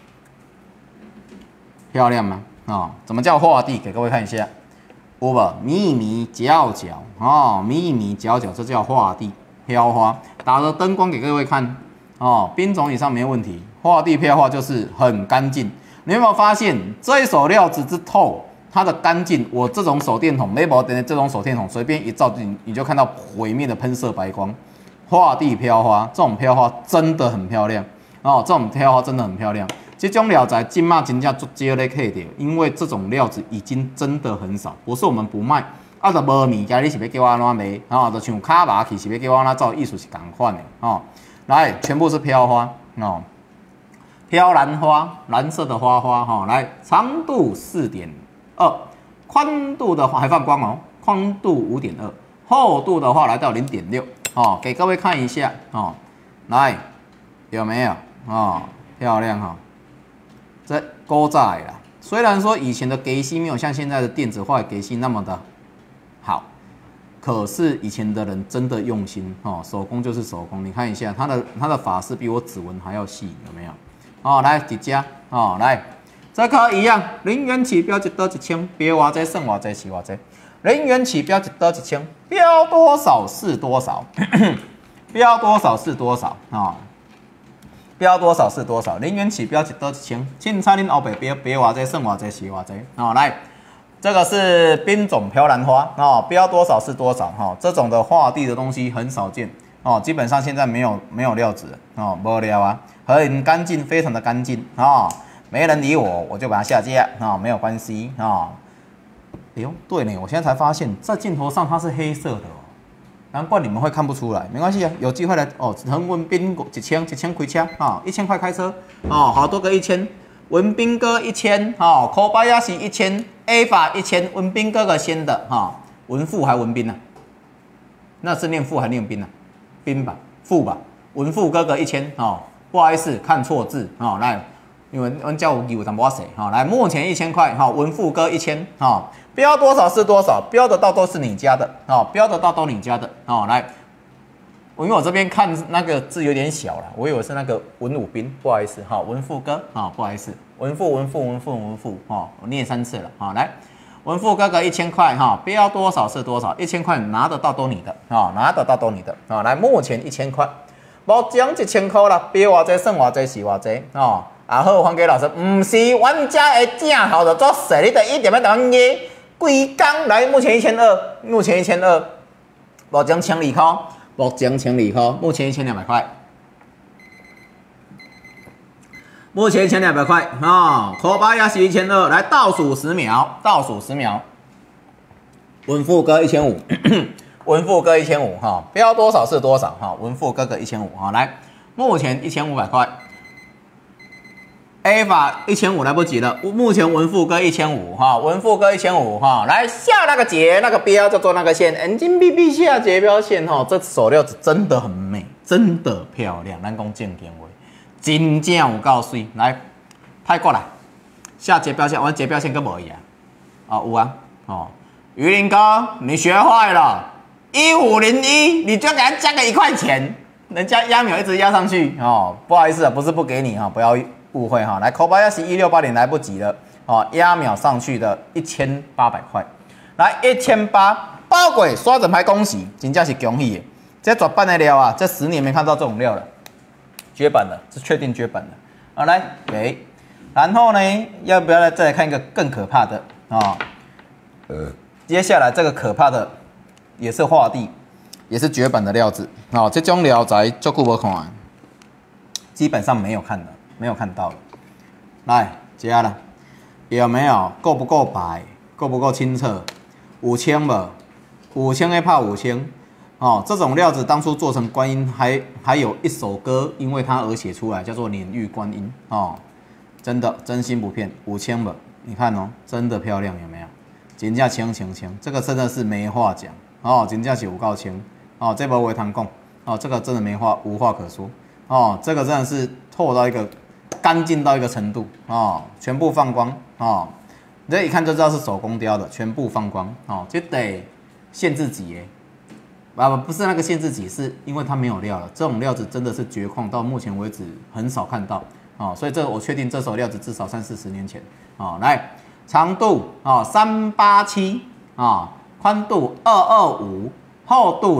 漂亮吗？哦，怎么叫画地？给各位看一下，有无？迷迷角角哦，迷迷角角，这叫画地飘花。打了灯光给各位看哦，冰种以上没问题。画地飘花就是很干净。你有没有发现这一手料子之透，它的干净？我这种手电筒，雷博的这种手电筒，随便一照进，你就看到毁灭的喷射白光。画地飘花，这种飘花真的很漂亮。哦，这种飘花真的很漂亮。这种料材今嘛真正足少咧客掉，因为这种料子已经真的很少，不是我们不卖，就无物件你是要叫我安怎卖？哦，就像卡巴去是要叫我安怎做，意思是同款的哦。来，全部是飘花哦，飘兰花，蓝色的花花哈、哦。来，长度4.2，宽度的话还放光哦，宽度5.2，厚度的话来到0.6哦，给各位看一下哦，来。有没有哦？漂亮哈、哦！这古早的啦，虽然说以前的给息没有像现在的电子化给息那么的好，可是以前的人真的用心哦，手工就是手工。你看一下它的发饰比我指纹还要细，有没有？哦，来几家哦，来这颗一样，0元起标1刀1000，标偌济算偌济是偌济，0元起标1刀1000，标多少是多少，标多少是多少啊？哦标多少是多少？0元起标1刀1000，凊彩恁后背标偌济算偌济是偌济哦。来，这个是冰种飘兰花哦，标多少是多少哈、哦？这种的画地的东西很少见哦，基本上现在没有料子了哦，没料啊，很干净，非常的干净哦，没人理我，我就把它下架哦，没有关系哦。哎呦，对呢，我现在才发现，在镜头上它是黑色的哦，难怪你们会看不出来，没关系啊，有机会来哦。陈文斌1000开车啊，1000块开车哦，好多个1000，文斌哥1000哦，科巴亚西1000，A 法1000，文斌哥哥先的哈、文富还文斌啊？那是念富还念斌啊？斌吧，富吧，文富哥哥1000哦，不好意思，看错字哦，来，因为我叫我有淡薄水哈，来，目前1000块哈、文富哥1000哈，标多少是多少，标得到都是你家的哦，标得到都你家的哦，来，因为我这边看那个字有点小了，我以为是那个文武斌，不好意思哈、文富哥啊、不好意思，文富哦，我念3次了哈、来。文富哥哥1000块哈，标多少是多少，1000块拿得到都你的啊、拿得到都你的啊、来，目前1000块，目前1000块啦，标偌济算偌济是偌济哦。啊好，还给老师，唔是，阮家的正号就做势，你得一点要当耶，规工来，目前1200，目前1200，目前1200块，目前1200块，目前1200块。目前1200块啊，口巴也是1200，来倒数10秒，倒数10秒。文富哥1500，文富哥1500哈，标多少是多少哈，文富哥哥1500哈，来，目前1500块。A 法1500来不及了，目前文富哥1500哈，文富哥1500哈，来下那个结那个标叫做那个线，眼睛闭闭下结标线哈，这手料子真的很美，真的漂亮，咱讲正经话。真正有够水，来派过来，下结标线，我结标线跟无一样，哦有啊，哦，鱼鳞哥，你学坏了，1501，你就给他加个1块钱，人家压秒一直压上去，哦，不好意思啊，不是不给你哈、不要误会哈、来，口巴要是1680来不及了，哦，压秒上去的1800块，来1800，包鬼刷整排恭喜，真正是恭喜的，这绝版的料啊，这10年没看到这种料了。绝版了，是确定绝版了。好，来给，然后呢，要不要再来看一个更可怕的啊、接下来这个可怕的也是画地，也是绝版的料子。哦，这种料材足久无看，基本上没有看的，没有看到了。来，加了，有没有够不够白，够不够清澈？5000吧，5000的怕5000。哦，这种料子当初做成观音还有一首歌，因为它而写出来，叫做《碾玉观音》哦，真的真心不骗，5000吧，你看哦，真的漂亮有没有？真正清，这个真的是没话讲哦，真正是有够清哦，这波我谈讲哦，这个真的无话可说哦，这个真的是透到一个干净到一个程度哦，全部放光哦，这一看就知道是手工雕的，全部放光哦，这得限制级耶。不是那个限制级，是因为它没有料了。这种料子真的是绝矿，到目前为止很少看到哦，所以这我确定这手料子至少30-40年前哦。来，长度哦387啊，宽度225，厚度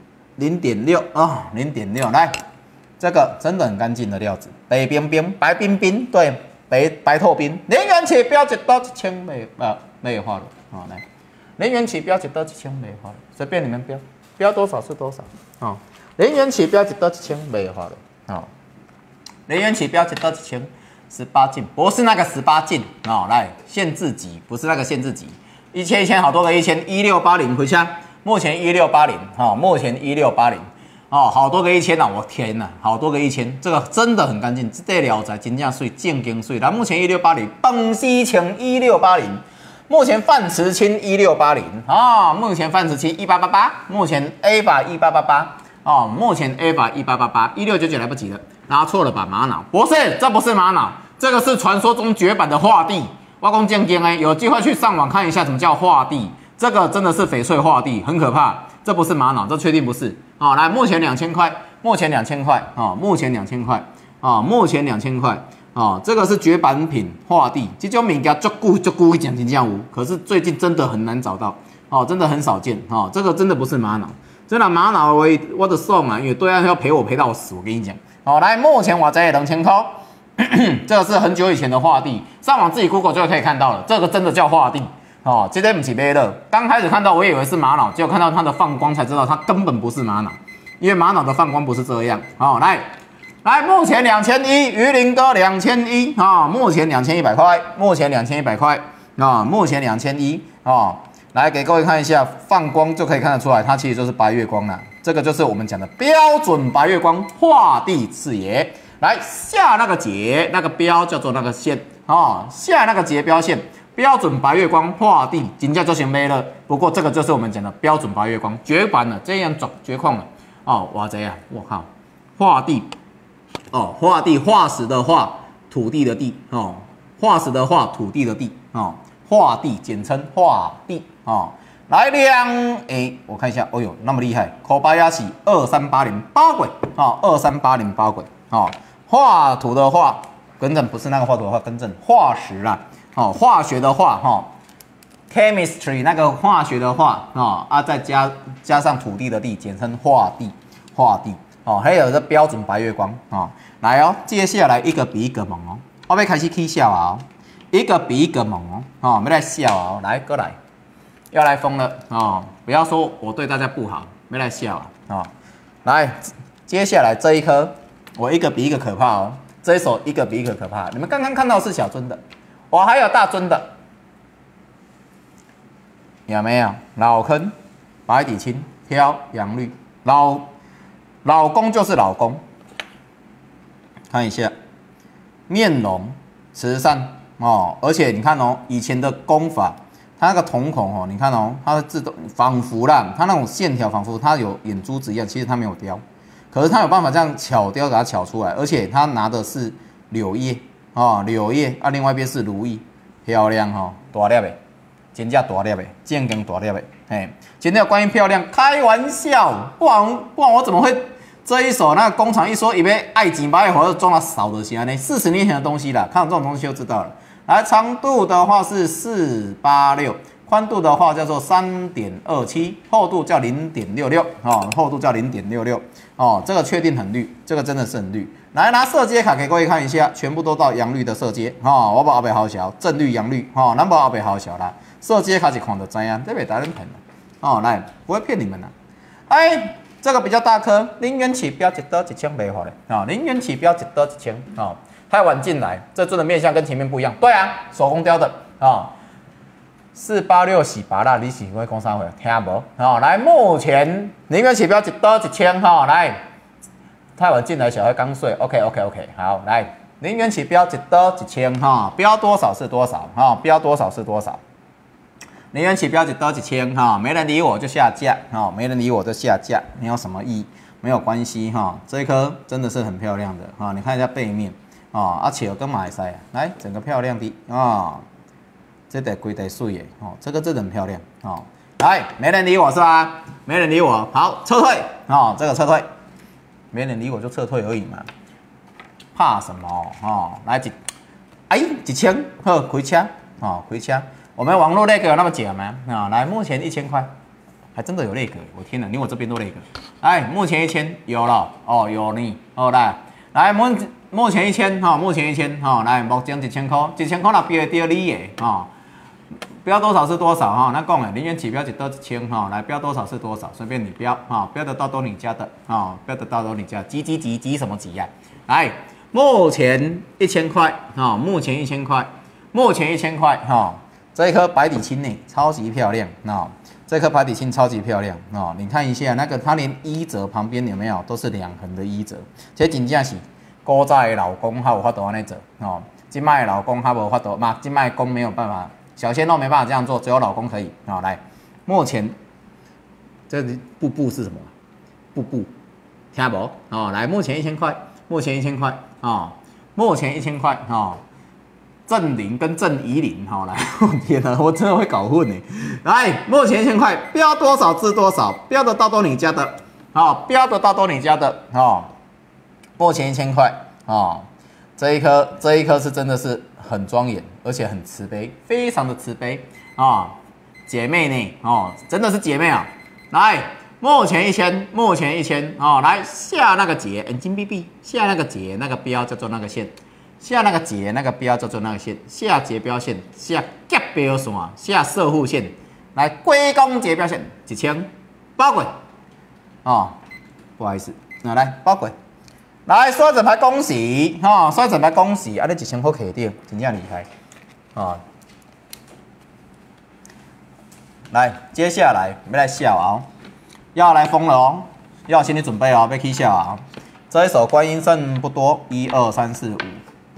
0.6啊0.6。来，这个真的很干净的料子，白冰冰，对，白透冰，零元起标1刀1000没花了啊、来，零元起标1刀1000没花了，随便你们标。标多少是多少哦，零元起标1刀1000没有花了哦，零元起标1刀1000，18禁，不是那个18禁哦，来限制级，不是那个限制级，1000好多个1000，1680回家，目前1680哦，目前1680哦，好多个1000啊，我天哪，好多个1000，这个真的很干净，这料材真正水，正经水，来目前1680，本西青1680。目前范池清1680啊，目前范池清1888，目前 A 法1888哦，目前 A 法1888，1699来不及了，拿错了吧？玛瑙不是，这不是玛瑙，这个是传说中绝版的画地。挖工剑剑有机会去上网看一下什么叫画地，这个真的是翡翠画地，很可怕。这不是玛瑙，这确定不是。哦，来，目前2000块，目前2000块哦，目前2000块哦，目前2000块。哦，这个是绝版品画地，这种物件足久以前真正有，可是最近真的很难找到，哦，真的很少见，哦，这个真的不是玛瑙，真的玛瑙我的送啊，因为对岸要赔我赔到死，我跟你讲，哦，来，目前我在2000块，这个是很久以前的画地，上网自己 Google 就可以看到了，这个真的叫画地，哦，这不是买的，刚开始看到我以为是玛瑙，结果看到它的放光才知道它根本不是玛瑙， 因为玛瑙的放光不是这样。好，来，目前2100，鱼鳞哥2100啊，目前2100块，目前2100块啊，目前2100啊。来给各位看一下，放光就可以看得出来，它其实就是白月光了。这个就是我们讲的标准白月光画地视野。来下那个结，那个标叫做那个线哦，下那个结标线，标准白月光画地，真正就行没了。不过这个就是我们讲的标准白月光，绝版了，这样绝况了哦。哇这样，我靠，画地哦，画地化石的化，土地的地哦，化石的化，土地的地哦。画地简称画地哦，来我看一下，哦呦，那么厉害，口巴亚喜23808轨哦，23808轨哦，画图的画，更正不是那个画图的画，更正化石啦哦，化学的化哈、哦、，chemistry 那个化学的化哦啊，再加上土地的地，简称画地哦，还有这标准白月光哦，来哦，接下来一个比一个猛哦，我要开始起笑啊、哦。一个比一个猛哦，哦，没来笑哦，来过来，要来疯了哦！不要说我对大家不好，没来笑啊，哦，来，接下来这一颗，我一个比一个可怕哦，这一手一个比一个可怕。你们刚刚看到是小尊的，我还有大尊的，有没有？老坑，白底青，挑阳绿，老公就是老公，看一下，面容慈善。哦，而且你看哦，以前的工法，它那个瞳孔哦，你看哦，它的自动仿佛啦，它那种线条仿佛它有眼珠子一样，其实它没有雕，可是它有办法这样巧雕给它巧出来，而且它拿的是柳叶哦，柳叶啊，另外一边是如意，漂亮哦，大粒的，真正大粒的，正经大粒的，嘿，今天的关于漂亮，开玩笑，不然我怎么会？这一手那个工厂一说，以为爱几百火就装了少的钱呢，40年前的东西了，看到这种东西就知道了。来，长度的话是486，宽度的话叫做3.27，厚度叫0.66哦，厚度叫0.66哦，这个确定很绿，这个真的是很绿。来拿色阶卡给各位看一下，全部都到阳绿的色阶哦，我把后背好小，正绿阳绿哦，咱把后背好小啦，色阶卡是看得知啊，这边打人骗了哦，来不会骗你们的，哎。这个比较大颗，零元起标一刀1000没好嘞啊，零元起标一刀1000啊，太晚进来，这尊的面相跟前面不一样。对啊，手工雕的啊，486洗拔啦，你是会讲啥话？听无？啊，来，目前零元起标一刀1000哈，来，太晚进来小孩刚睡 ，OK， 好，来，零元起标一刀1000哈，标多少是多少哈，标多少是多少。零元起标一刀1000哈，没人理我就下架哈，没人理我就下架，没有什么意义，没有关系哈。这一颗真的是很漂亮的哈，你看一下背面啊，且跟马来西亚来整个漂亮的啊，这得规得水耶哦，这个真的很漂亮哦。来，没人理我是吧？没人理我，好撤退哦，这个撤退，没人理我就撤退而已嘛，怕什么哦？来1000好开车哦，开车。我们网络那个有那么假吗？啊，来，目前1000块，还真的有那个，我天哪，连我这边都那个。来，目前1000有了，哦，有呢，哦，来，目前1000哈，目前1000哈，来，目前1000块，1000块那标得你的啊，标多少是多少哈？那讲的零元起标一刀1000哈，来标多少是多少，随便你标啊，标得到都你家的啊，标得到都你家，急什么急呀？来，目前1000块哈，目前1000块，目前1000块哈。这一颗白底青呢，超级漂亮啊！这颗白底青超级漂亮啊！你看一下那个，它连衣褶旁边有没有都是2横的衣褶，这真正是古早的老公还有法度安尼做哦。今麦的老公还无法度嘛，今麦公没有办法，小鲜肉没办法这样做，只有老公可以啊！来，目前这布布是什么？布布，听无？哦，来，目前1000块，目前1000块啊，目前1000块啊。正零跟正乙零，好来，天哪，我真的会搞混呢。来，目前1000块，标多少是多少，标得到都你家的，好，标得到都你家的，哦，目前1000块，哦，这一颗是真的是很庄严，而且很慈悲，非常的慈悲啊，姐妹呢，哦，真的是姐妹啊。来，目前1000，目前1000，哦，来下那个结，眼睛闭闭，下那个结，那个标叫做那个线。下那个结那个标叫做那个线，下结标线，下结标线，下射护线，来归公结标线1000，包括哦， 不好意思，来包鬼，来刷整牌恭喜哈，刷整牌恭喜，啊，你1000块肯定真正厉害啊！来，接下来要来笑熬，要来疯了哦，要心理准备哦，要去笑熬。这一手观音剩不多，1、2、3、4、5，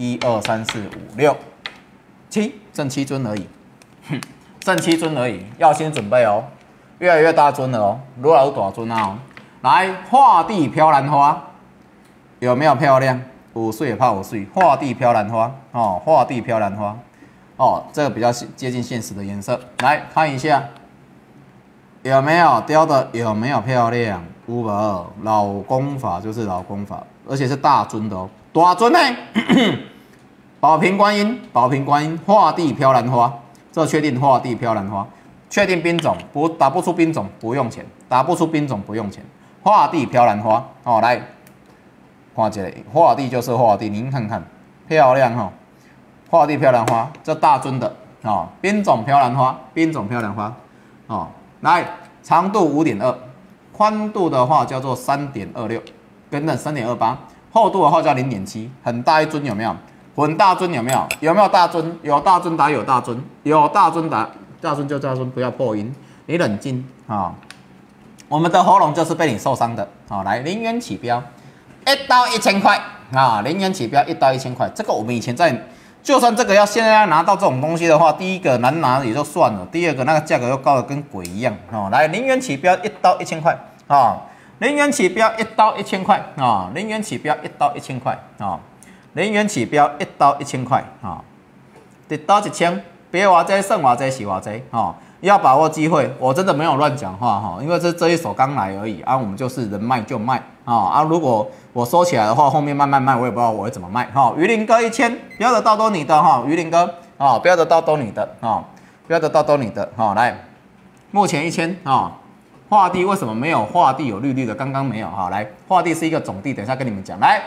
1、2、3、4、5、6、7，剩7尊而已，剩7尊而已，要先准备哦，越来越大尊了哦，越来越大尊啊哦。来，画地飘兰花，有没有漂亮？5岁也怕5岁，画地飘兰花哦，画地飘兰花哦，这个比较接近现实的颜色。来看一下，有没有雕的？有没有漂亮？有无？老功法就是老功法，而且是大尊的哦，大尊呢？宝瓶观音，宝瓶观音，画地飘兰花，这确定画地飘兰花，确定兵种不打不出兵种不用钱，打不出兵种不用钱。画地飘兰花哦，来，看这个画地就是画地，您看看漂亮哈、哦，画地飘兰花，这大尊的哦，兵种飘兰花，兵种飘兰花哦，来，长度5.2，宽度的话叫做3.26，等等3.28，厚度的话叫0.7，很大一尊有没有？混大尊有没有？有没有大尊？有大尊打有大尊，有大尊打大尊就大尊，不要破音，你冷静啊。哦，我们的喉咙就是被你受伤的，好，来0元起标，1到1000块啊，0元起标1到1000块，这个我们以前在，就算这个现在要拿到这种东西的话，第一个难拿也就算了，第二个那个价格又高的跟鬼一样哦，来0元起标1到1000块啊，0元起标1到1000块啊，0元起标1到1000块啊，0元起标1到1000块啊，1到1000，别偌济算偌济是偌济哦。要把握机会，我真的没有乱讲话哈，因为这一手刚来而已啊，我们就是能卖就卖啊，如果我收起来的话，后面慢慢卖，我也不知道我会怎么卖哈。鱼鳞哥1000，标的到都你的哈，鱼鳞哥啊，标的到都你的啊，标的到都你的哈，来，目前1000啊，画地为什么没有画地有绿绿的？刚刚没有哈，来，画地是一个总地，等一下跟你们讲，来，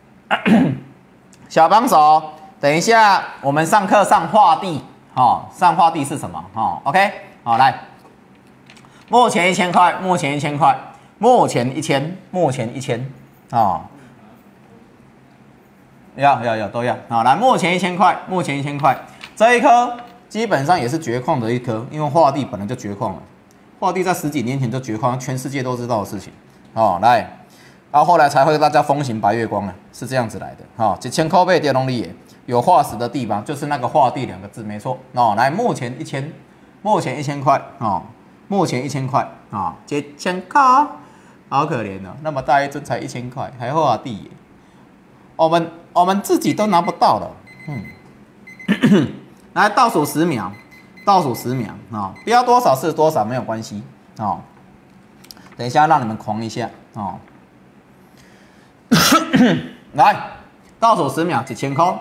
小帮手，等一下我们上课上画地。哦，上画地是什么？哦 ，OK， 好，来，目前1000块，目前1000块，目前1000，目前1000，哦，要都要，好，来，目前1000块，目前1000块，这一颗基本上也是绝矿的一颗，因为画地本来就绝矿了，画地在10几年前就绝矿，全世界都知道的事情，哦，来，然后后来才会大家风行白月光啊，是这样子来的，哦，1000块被跌龙力耶。有化石的地方就是那个画地2个字，没错哦。来，目前1000，目前1000块哦，目前1000块啊，1000块，好可怜哦，那么大一尊才1000块，还画地耶，我们自己都拿不到了，来倒数10秒，倒数10秒啊，不要多少是多少没有关系哦。等一下让你们狂一下哦，来。倒数10秒，1000块。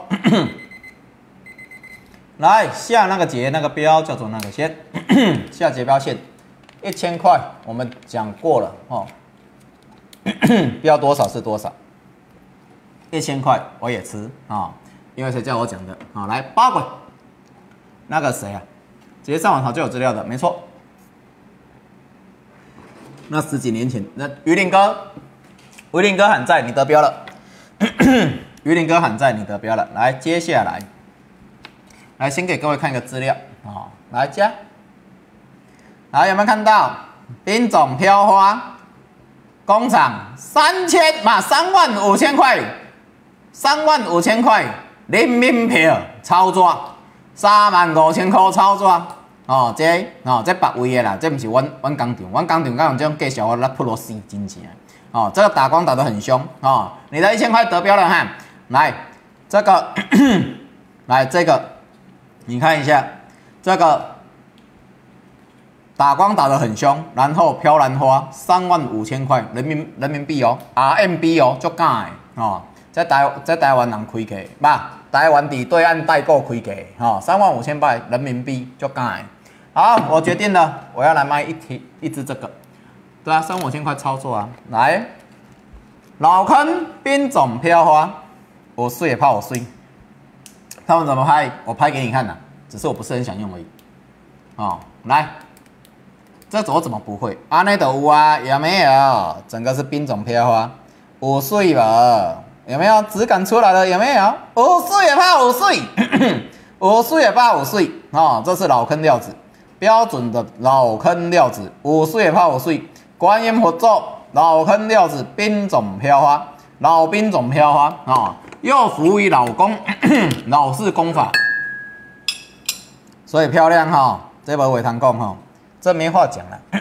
来下那个节那个标叫做那个线，下节标线1000块，我们讲过了哦。标多少是多少，1000块我也吃啊，哦，因为谁叫我讲的啊，哦？来八鬼，那个谁啊，直接上网查就有资料的，没错。那10几年前，那鱼鳞哥喊在，你得标了。鱼鳞哥喊在，你得标了。来，接下来，来先给各位看一个资料啊，哦，来加，来有没有看到兵种飘花工厂35000块，35000块人民票操作，35000块操作哦，这别位的啦，这不是阮工厂，阮工厂敢用这种介绍我来普罗斯真正哦，这个打光打得很凶哦，你的1000块得标了哈。来，这个，来这个，你看一下，这个打光打得很凶，然后飘兰花35000块人民币哦 ，RMB 哦，足假的哦，在台湾人开价，吧？台湾伫对岸代购开价哦，35000块人民币足假的。好，我决定了，我要来卖一只这个，对啊，35000块操作啊，来，老坑兵种飘花。我睡也怕我睡，他们怎么拍？我拍给你看呐，只是我不是很想用而已。哦，来， 这我怎么不会？安内都有啊，有没有？整个是冰种飘花，有水吧？有没有？质感出来了，有没有？有水也怕有水，有水也怕有水哦，这是老坑料子，标准的老坑料子，有水也怕有水，观音佛咒，老坑料子，冰种飘花，老冰种飘花啊、哦，又服务于老公老式功法，所以漂亮哈、哦，这本尾堂供哈。这没话讲了，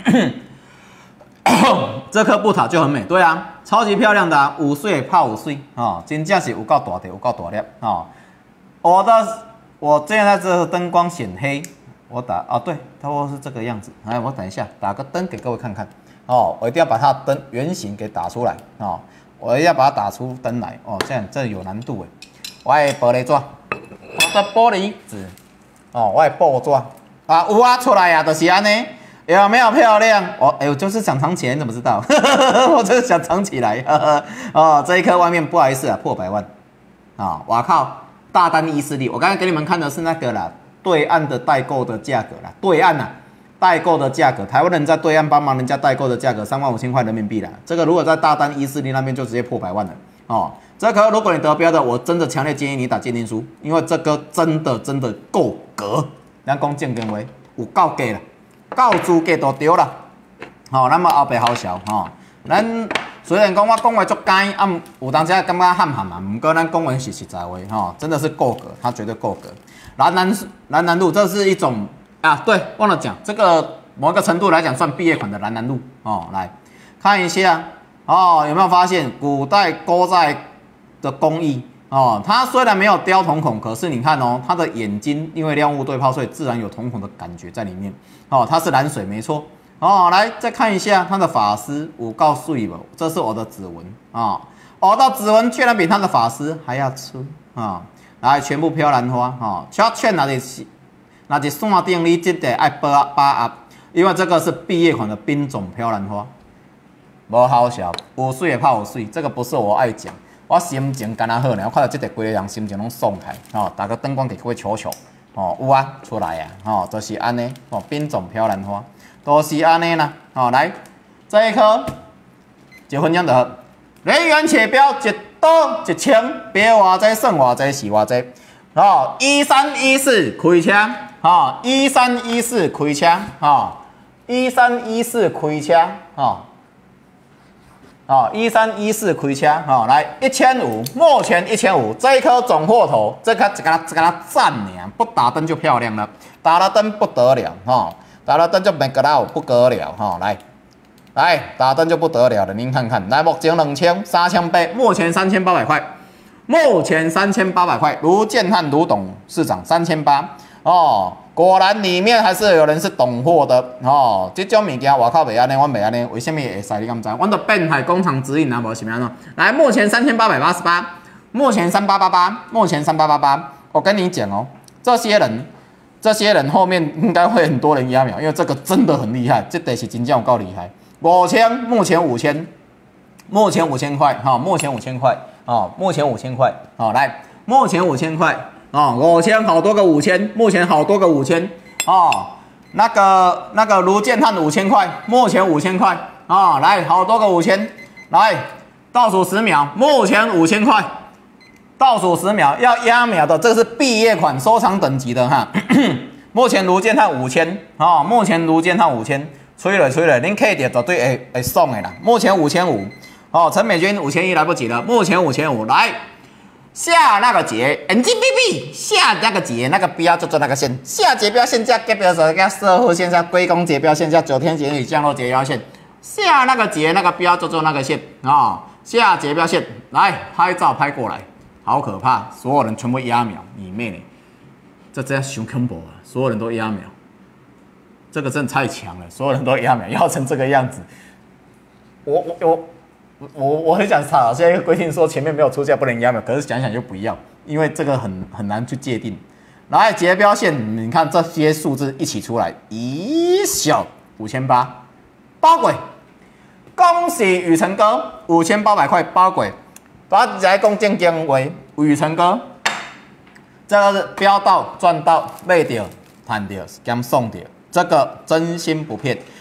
这颗布塔就很美，对啊，超级漂亮的啊，5岁泡5岁啊，真正是有够大的，有够大粒啊！我现在这灯光显黑，我打啊，对，差不多是这个样子。来，我等一下打个灯给各位看看哦，我一定要把它的灯圆形给打出来哦，我一定要把它打出灯来哦，这有难度诶。我的玻璃纸，我的玻璃纸哦，我的布纸。啊，有啊，出来呀、啊，就是安尼，有没有漂亮？我就是想藏起来，你怎么知道？我就是想藏起来。哦，这一颗外面不好意思啊，破100万啊！哇靠，大单伊斯利，我刚才给你们看的是那个啦，对岸的代购的价格啦，对岸呐、啊，代购的价格，台湾人在对岸帮忙人家代购的价格35000块人民币啦。这个如果在大单伊斯利那边就直接破100万了哦。这颗如果你得标的，我真的强烈建议你打鉴定书，因为这个真的够格。咱讲正经话，有够价啦，够资格就对啦。吼，咱嘛后白好笑吼。咱虽然讲我讲话足干，有当时感觉喊喊嘛，不过咱讲话是实在话吼，真的是够格，它绝对够格。蓝南路这是一种啊，对，忘了讲，这个某个程度来讲算毕业款的蓝南路哦。来看一下哦，有没有发现古代勾寨的工艺？哦，它虽然没有雕瞳孔，可是你看哦，它的眼睛因为亮雾对泡，所以自然有瞳孔的感觉在里面。哦，它是蓝水没错。哦，来再看一下它的发丝，我告诉你吧，这是我的指纹啊。我的指纹居然比它的发丝还要粗啊！来，全部飘兰花啊，小券那是线定你这得爱把握，因为这个是毕业款的冰种飘兰花，无好笑，5岁的泡5岁，这个不是我爱讲。我心情干那好呢，我看到这个规个人心情拢爽开，哦，打个灯光给各位瞧瞧，哦，有啊，出来啊，哦，就是安尼，哦，冰种飘兰花，都是安尼啦，哦，来，这一颗结婚用的好，人员且标一刀1000，别偌济算偌济是偌济，哦，1314开车，哦，1314开车，哦，1314开车，哦。哦，1314开车，哦，来1500，目前1500，这一颗总货头，这颗只给它赞呢，不打灯就漂亮了，打了灯不得了，哦，打了灯就没个到不得了，哈、哦，来，打灯就不得了了，您看看，来，目前2000、3800，目前3800块，目前3800块，卢建汉卢董事长3800，哦。果然里面还是有人是懂货的哦，这种物件外口袂安尼，阮袂安尼，为什么会使？你敢知？阮都变态工厂指引啊，无是咩喏？来，目前3888，目前3888，目前3888。我跟你讲哦，这些人后面应该会很多人压秒，因为这个真的很厉害，这得是真正有够厉害。5000，目前5000，目前5000块，哈、哦，目前5000块，哦，目前5000块，哦，来，目前5000块。哦，5000好多个5000，目前好多个5000哦。那个卢建汉5000块，目前5000块哦。来，好多个5000，来倒数10秒，目前5000块，倒数10秒要压秒的，这是毕业款收藏等级的哈。目前卢建汉5000哦，目前卢建汉5000，吹了，恁 K 点绝对会送的啦。目前5500哦，陈美君5100来不及了，目前5500来。下那个节 NGBB 下那个节那个标就做那个线，下节标线价隔标时加社会线下归公节标线下9天节里降落节标线，下那个节那个标就做那个线啊、哦，下节标线来拍照拍过来，好可怕，所有人全部压秒，你妹嘞！这样熊恐怖啊，所有人都压秒，这个真的太强了，所有人都压秒，压成这个样子，我很想查，现在规定说前面没有出价不能压秒，可是想想就不要，因为这个很难去界定。来节标线，你看这些数字一起出来，咦小5800包轨，恭喜宇成哥5800块包轨，把来讲正经话，宇成哥，这个是标到赚到卖掉赚掉减送掉，这个真心不骗。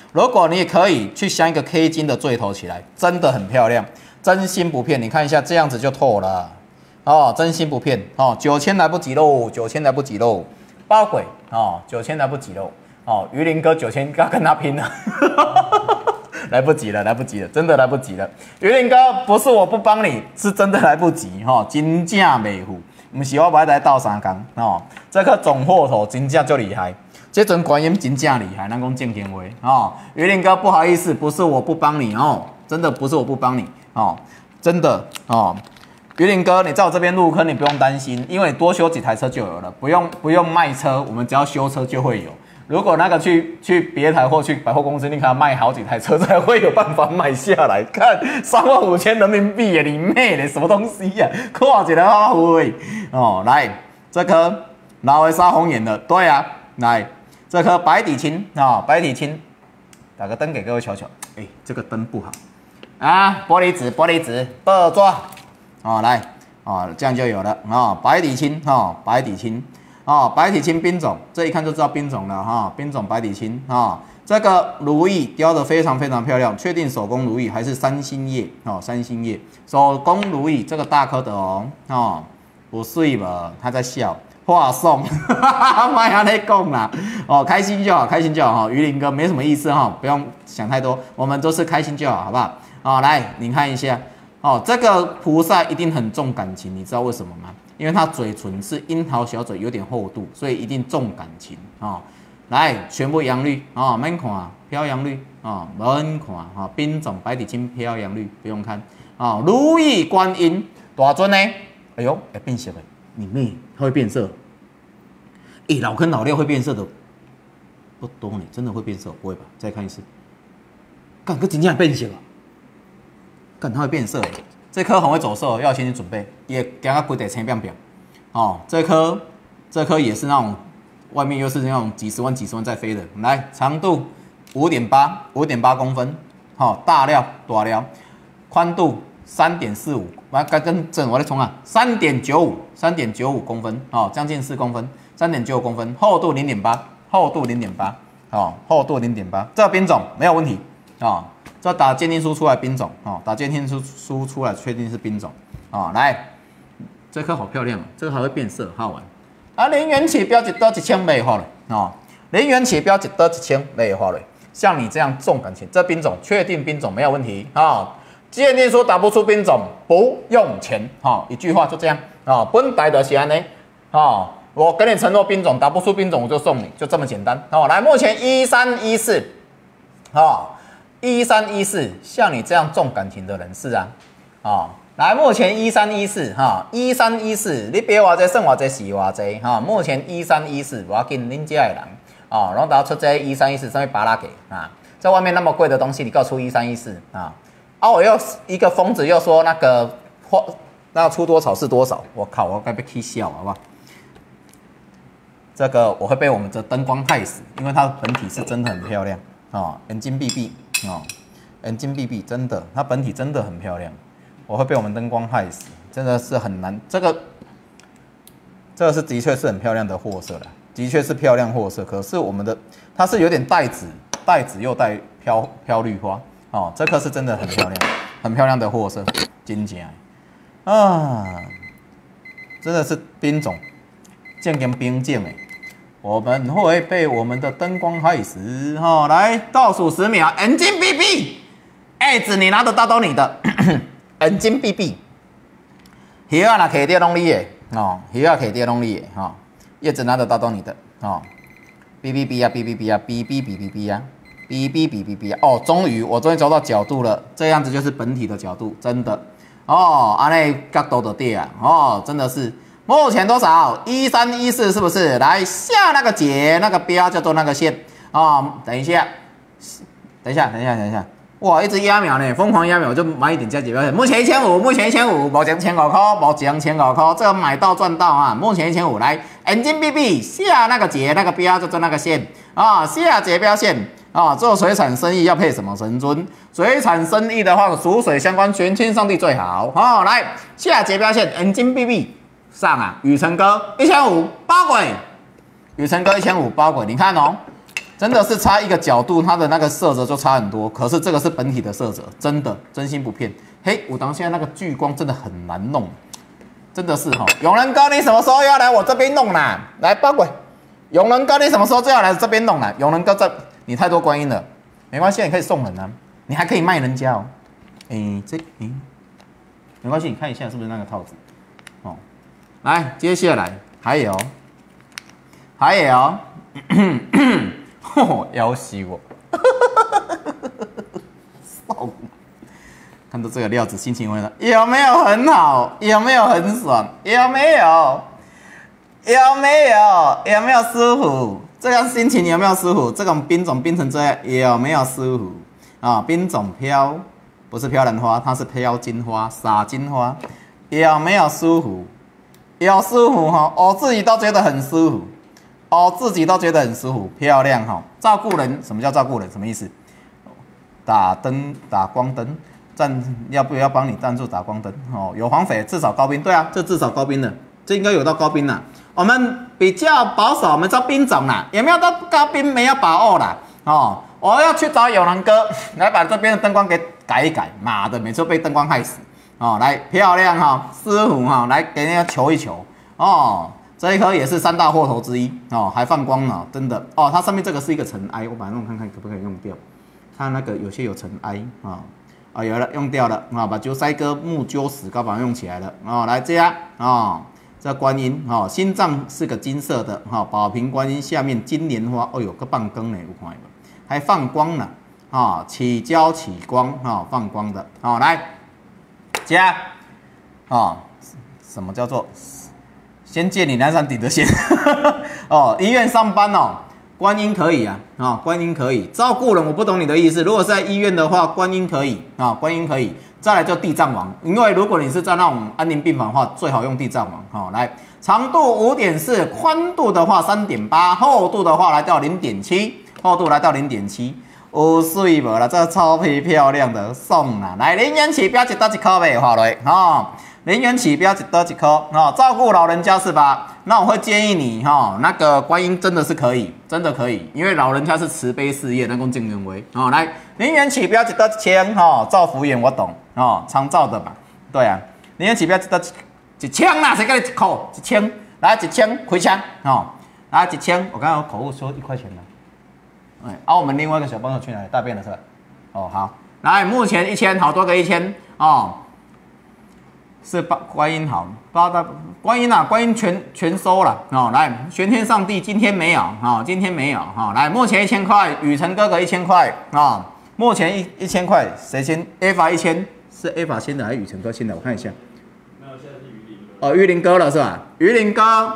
如果你可以去镶一个 K 金的坠头起来，真的很漂亮，真心不骗。你看一下，这样子就透了哦，真心不骗哦。9000来不及喽，9000来不及喽，包鬼哦，9000来不及喽哦。鱼鳞哥9000要跟他拼了，来不及了，来不及了，真的来不及了。鱼鳞哥不是我不帮你，是真的来不及哈，真正袂赴。不是我不爱来斗三工哦，这颗总货头真正就厉害，这阵观音真正厉害，咱讲正经话哦。鱼鳞哥不好意思，不是我不帮你哦，真的不是我不帮你哦，真的哦。鱼鳞哥，你在我这边入坑，你不用担心，因为你多修几台车就有了，不用卖车，我们只要修车就会有。如果那个去别台或去百货公司，你可能卖好几台车才会有办法买下来。看35000人民币耶，你妹的什么东西呀、啊？看起来好贵哦。来，这颗老的杀红眼的，对啊，来这颗白底青啊、哦，白底青，打个灯给各位瞧瞧。哎，这个灯不好啊，玻璃纸，不抓哦，来哦，这样就有了啊、哦，白底青哦，白底青。哦，白底青冰种，这一看就知道冰种了哈，冰种白底青啊，这个如意雕的非常非常漂亮，确定手工如意还是3星叶哦，3星叶手工如意，这个大颗的哦，不睡吧？他在笑，话送，妈呀，在讲啦，哦，开心就好，开心就好哈，鱼鳞哥没什么意思哈，不用想太多，我们都是开心就好，好不好？哦，来，你看一下，哦，这个菩萨一定很重感情，你知道为什么吗？因为它嘴唇是樱桃小嘴，有点厚度，所以一定重感情啊、哦。来，全部阳绿啊，免看飘阳绿啊，免看啊，冰种白底青飘阳绿不用看啊、哦。如意观音大尊呢？哎呦，会变色的，你妹，它会变色。诶，老坑老料会变色的不多呢，真的会变色，不会吧？再看一次，干，真正变色啊！干，它会变色。这颗很会走色，要先去准备，也给它规得青变变。哦，这颗也是那种外面又是那种几十万在飞的。来，长度5.8公分，好、哦，大料，宽度3.45，来跟正我来冲啊，3.95公分，哦，将近4公分，3.95公分，厚度0.8，哦，厚度0.8，这个品种没有问题啊。哦，这打鉴定书出来冰种哦，打鉴定书出来确定是冰种哦。来，这颗好漂亮哦，这个还会变色，好玩啊！零元起标一刀1000没花了哦，零元起标一刀1000没花了。像你这样重感情，这冰种确定冰种没有问题啊、哦。鉴定书打不出冰种，不用钱哦，一句话就这样啊、哦。本台的是安尼哦，我跟你承诺冰种，打不出冰种我就送你，就这么简单哦。来，目前1314哦。1314，像你这样重感情的人士啊，哦，来，目前1314哈，1314，你别偌济算偌济是偌济哈，目前1314，我要紧，恁家的人哦，然后打出这1314上面拔拉给啊，在外面那么贵的东西，你给我出1314啊，啊，我又一个疯子又说那个那出多少是多少，我靠，我该被气笑好不好？这个我会被我们的灯光害死，因为它本体是真的很漂亮哦，眼睛闭闭。哦，眼睛闭闭，真的，它本体真的很漂亮，我会被我们灯光害死，真的是很难。这个是的确是很漂亮的货色啦，的确是漂亮货色。可是我们的它是有点带紫又带飘绿花哦，这颗是真的很漂亮，很漂亮的货色，真正啊，真的是冰种，正经冰种诶。我们会被我们的灯光害死哈、哦！来，倒数10秒，眼睛闭闭，叶子你拿得到都你的，眼睛闭闭，叶啊那摕掉拢你的哦，叶啊摕掉拢你的哈、哦，叶子拿得到都你的哦，哔哔哔啊哔哔哔啊哔哔哔哔哔啊哔哔哔哔哔啊哦，终于找到角度了，这样子就是本体的角度，真的哦，安内角度就对啊哦，真的是。目前多少？1314是不是？来下那个结那个标叫做那个线啊、哦！等一下，哇，一直压秒呢，疯狂压秒，我就买一点加结标线。目前1500，目前1500，目前1500块，目前1500块，这个买到赚到啊！目前1500，来眼睛闭闭，下那个结那个标叫做那个线啊、哦，下结标线啊、哦！做水产生意要配什么神尊？水产生意的话，属水相关，玄天上帝最好哦。来下结标线，眼睛闭闭。上啊，雨辰哥1500包鬼，雨辰哥1500包鬼，你看哦， 真的是差一个角度，它的那个色泽就差很多。可是这个是本体的色泽，真的真心不骗。嘿，武当现在那个聚光真的很难弄，真的是哈。永仁哥，你什么时候要来我这边弄啦？来，包鬼。永仁哥，你什么时候就要来这边弄啦？永仁哥你太多观音了，没关系，你可以送人啊，你还可以卖人家哦。没关系，你看一下是不是那个套子哦。来，接下来还有，要死我！看到这个料子，心情会了，有没有很好？有没有很爽？有没有？有没有舒服？这样心情有没有舒服？这种冰种冰成这样有没有舒服？啊，冰种飘不是飘兰花，它是飘金花，撒金花，有没有舒服？有舒服哈，我自己都觉得很舒服。自己都觉得很舒服，漂亮哈。照顾人，什么叫照顾人？什么意思？打光灯，要不要帮你赞助打光灯？哦，有黄翡，至少高冰。对啊，这至少高冰了，这应该有到高冰啦。我们比较保守，我们招冰种啦，有没有到高冰没有把握啦。哦，我要去找永仁哥来把这边的灯光给改一改。妈的，每次被灯光害死。哦，来漂亮哈，舒服哈，来给人家求一求哦。这一颗也是3大祸头之一哦，还放光了，真的哦。它上面这个是一个尘埃，我把它弄看看可不可以用掉。它那个有些有尘埃有了用掉了啊，把九塞哥木揪死，刚把它用起来了哦。来这样这观音心脏是个金色的宝瓶观音，下面金莲花，哦呦个棒根呢，有看没？还放光呢起焦起光放光的来加什么叫做？先借你南山顶的先医院上班观音可以观音可以照顾人，我不懂你的意思。如果是在医院的话，观音可以观音可以。再来就地藏王，因为如果你是在那种安宁病房的话，最好用地藏王来，长度5.4，宽度的话3.8，厚度的话来到0.7，厚度来到0.7，有水无啦？这超皮漂亮的，送啦！来，零元起标一刀一颗呗，画落零元起标一刀一颗照顾老人家是吧？那我会建议你那个观音真的是可以，真的可以，因为老人家是慈悲事业，那讲正人为来零元起标一刀1000照服员我懂常照的嘛，对啊，零元起标一刀1000啦，谁跟你扣1000？来1000开枪来1000，我刚刚有口误说1块钱了，我们另外一个小帮手去哪里？大便了是吧？好，来目前1000，好多个1000是观音好，观音观音全收了来，玄天上帝今天没有今天没有来，目前1000块，雨辰哥哥1000块目前1000块，谁先 ？A 法1000是 A 法先的还是雨辰哥先的？我看一下。没有，现在是鱼鳞哥。鱼鳞哥了是吧？鱼鳞哥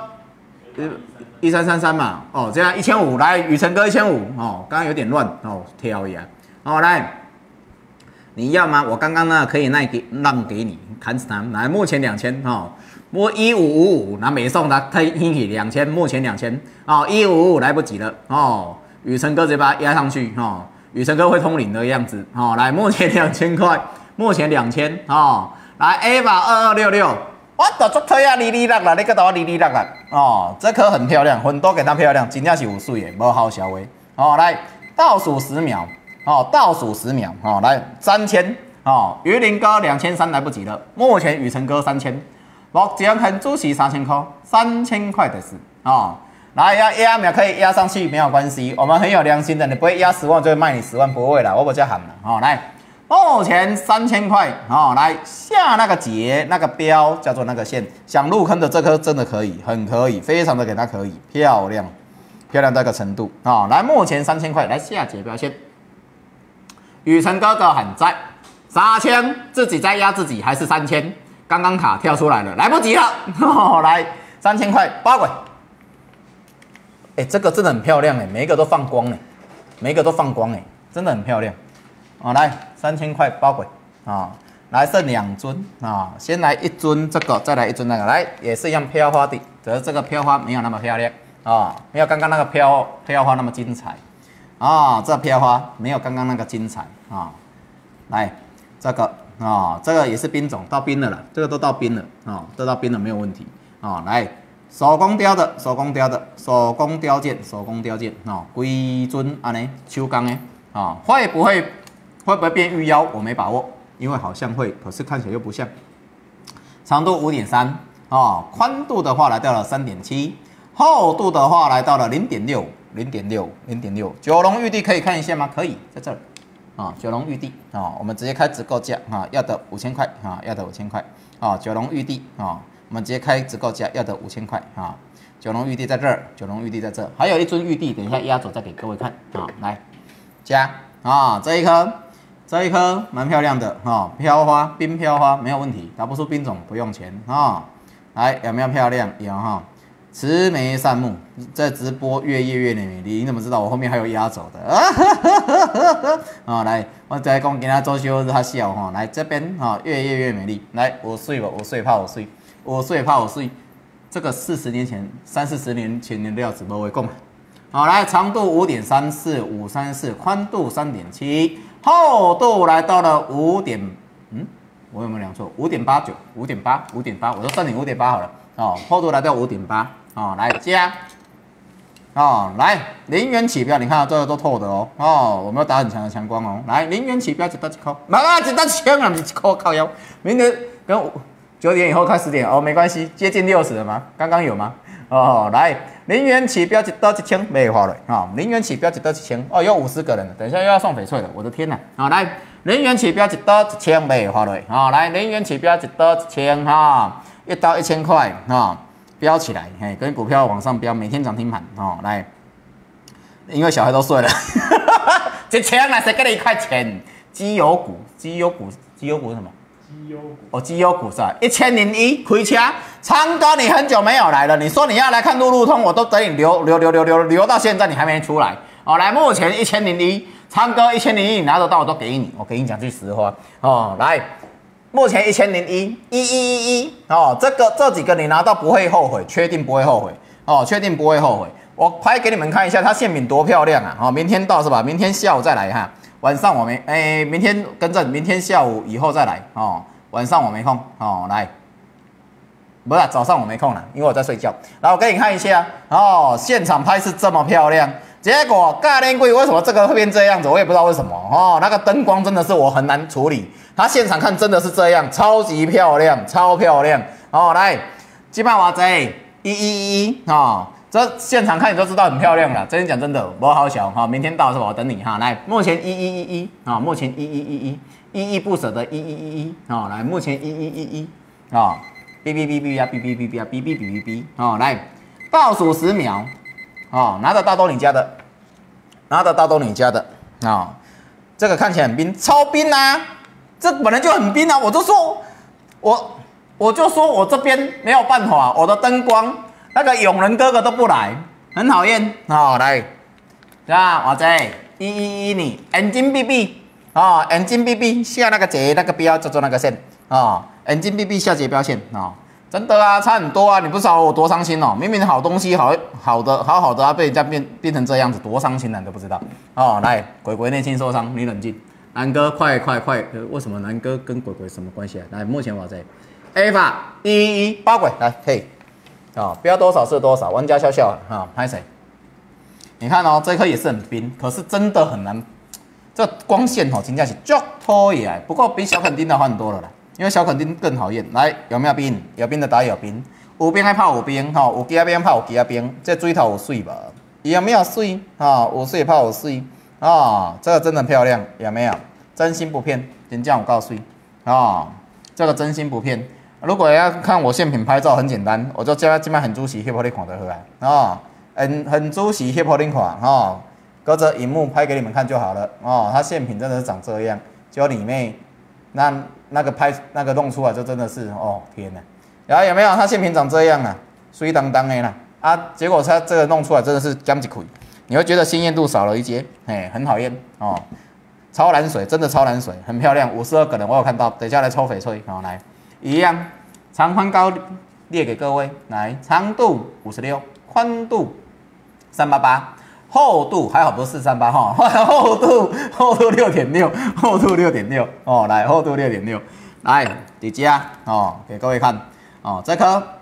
1333嘛这样1500，来雨辰哥1500刚刚有点乱挑一下来。你要吗？我刚刚呢可以让给你，砍死他。来，目前2000摸1555，那没送他，可以2000，目前20001555来不及了雨辰哥直接把它压上去雨辰哥会通灵的样子来，目前2000块，目前2000来 A 吧2266，我都做推啊哩啦，你个都哩啦这颗很漂亮，很多给它漂亮，真正是有水的，无好笑的来倒数10秒。倒数10秒来3000鱼鳞哥2300来不及了，目前雨辰哥3000，目前很主席3000块，3000块的是来压秒可以压上去没有关系，我们很有良心的，你不会压10万就会卖你10万，不会啦，我不叫喊了来，目前3000块来下那个结那个标叫做那个线，想入坑的这颗真的可以，很可以，非常的给它可以漂亮到一个程度来目前3000块，来下结标线。雨辰哥哥很在，3000自己在压自己还是3000？刚刚卡跳出来了，来不及了来3000块八鬼，这个真的很漂亮每一个都放光真的很漂亮来3000块八鬼来剩2尊先来1尊这个，再来1尊那个，来也是一样飘花的，只是这个飘花没有那么漂亮没有刚刚那个飘花那么精彩。这飘花没有刚刚那个精彩来，这个也是冰种到冰了啦，这个都到冰了都到冰了没有问题来， 手工雕的，手工雕的，手工雕件，手工雕件哦，规尊安尼手工的啊，会不会变玉腰？我没把握，因为好像会，可是看起来又不像。长度5.3哦，宽度的话来到了3.7，厚度的话来到了0.6，九龙玉帝可以看一下吗？可以，在这儿啊，九龙玉帝啊，我们直接开直购价啊，要的5000块啊，要的5000块啊，九龙玉帝啊。我们直接开直购价，要的5000块啊！九龙玉帝在这儿，九龙玉帝在这，还有一尊玉帝，等一下压轴再给各位看啊！来加啊，这一颗蛮漂亮的哈，飘花冰飘花没有问题，打不出冰种不用钱啊！来有没有漂亮？有哈，慈眉善目，这直播越夜越美丽，你怎么知道我后面还有压轴的啊？来，我再讲给他周休他笑哈，来这边哈，越夜越美丽，来我睡吧，我睡怕我睡。我睡怕我睡，这个40年前、30-40年前的料子都会讲。好，来长度5.34，宽度3.7，厚度来到了我有没有量错？5.89，5.8，我就算你5.8好了。哦，厚度来到5.8，哦，来加，哦，来0元起标，你看到这个都透的哦，哦，我没有打很强的强光哦，来0元起标一刀一扣，妈一刀枪啊，不是一扣靠腰，明天跟9点以后开10点哦，没关系，接近60了吗？刚刚有吗？哦，来0元起标一刀1000，没花了啊！0元起标一刀1000，哦，有50个人了，等一下又要送翡翠了，我的天呐！啊，来0元起标一刀1000，没花了啊！来0元起标一刀1000哈，一刀1000块啊，标起来，嘿，跟股票往上标，每天涨停板哦，来，因为小孩都睡了，1000啊，谁给你1块钱？绩优股是什么？绩优股是吧？1001开车，昌哥你很久没有来了，你说你要来看路路通，我都等你留到现在，你还没出来哦。来，目前1001，昌哥1001你拿得到我都给你，我给你讲句实话哦。来，目前1001，1111哦，这几个你拿到不会后悔，确定不会后悔哦，确定不会后悔。我拍给你们看一下，它线饼多漂亮啊！哦，明天到是吧？明天下午再来哈。晚上我没明天更正，明天下午以后再来哦。晚上我没空哦，来，不是早上我没空了，因为我在睡觉。来，我给你看一下哦，现场拍是这么漂亮，结果尬练柜为什么这个会变这样子，我也不知道为什么哦。那个灯光真的是我很难处理，它现场看真的是这样，超级漂亮，超漂亮哦。来，基本上111哦。这现场看你都知道很漂亮了，真的讲真的，不好小哈。明天到是吧？我等你哈。来，目前1111啊，目前1111，依依不舍的1111啊，来，目前1111啊，哔哔哔哔呀，哔哔哔哔呀，哔哔哔哔哔啊，来，倒数10秒啊，拿着大都你家的，啊，这个看起来很冰，超冰啊，这本来就很冰啊，我就说我这边没有办法，我的灯光。那个永仁哥哥都不来，很讨厌哦。来，啊，我在111你眼睛闭闭哦，眼睛闭闭下那个结那个标叫做那个线哦，眼睛闭闭下结标线哦，真的啊，差很多啊，你不知道我多伤心哦，明明好东西好好的啊，被人家变成这样子，多伤心啊，你都不知道哦。来，鬼鬼内心受伤，你冷静，南哥快，为什么南哥跟鬼鬼什么关系啊？来，目前我在 A 法111包鬼来可以。哦，标多少是多少，玩家笑笑啊，拍谁？你看哦，这颗也是很冰，可是真的很难，这光线哦，真的是足拖起来。不过比小垦丁的好很多了啦，因为小垦丁更讨厌。来，有没有冰？有冰的打有冰，有冰还泡有冰，哈，有加冰泡有加冰，这水头有水吧？有没有水？啊，有水泡有水啊，这个真的漂亮，有没有？真心不骗，人家我告诉你啊，这个真心不骗。如果要看我现品拍照，很简单，我就叫今晚很主席翕给你看就好啊，哦，很主席翕给你看，哦，隔着荧幕拍给你们看就好了，哦，它现品真的是长这样，就里面那个拍那个弄出来就真的是，哦天哪，然后有没有？它现品长这样啊，水当当的啦，啊，结果它这个弄出来真的是姜一块，你会觉得鲜艳度少了一截，嘿，很讨厌哦，超蓝水，真的超蓝水，很漂亮，52个人我有看到，等一下来抽翡翠，好来。一样，长宽高列给各位，来，长度56，宽度388，厚度还好不是438哈，厚度6.6，厚度6.6哦，来，厚度6.6，来，底加哦，给各位看哦，这颗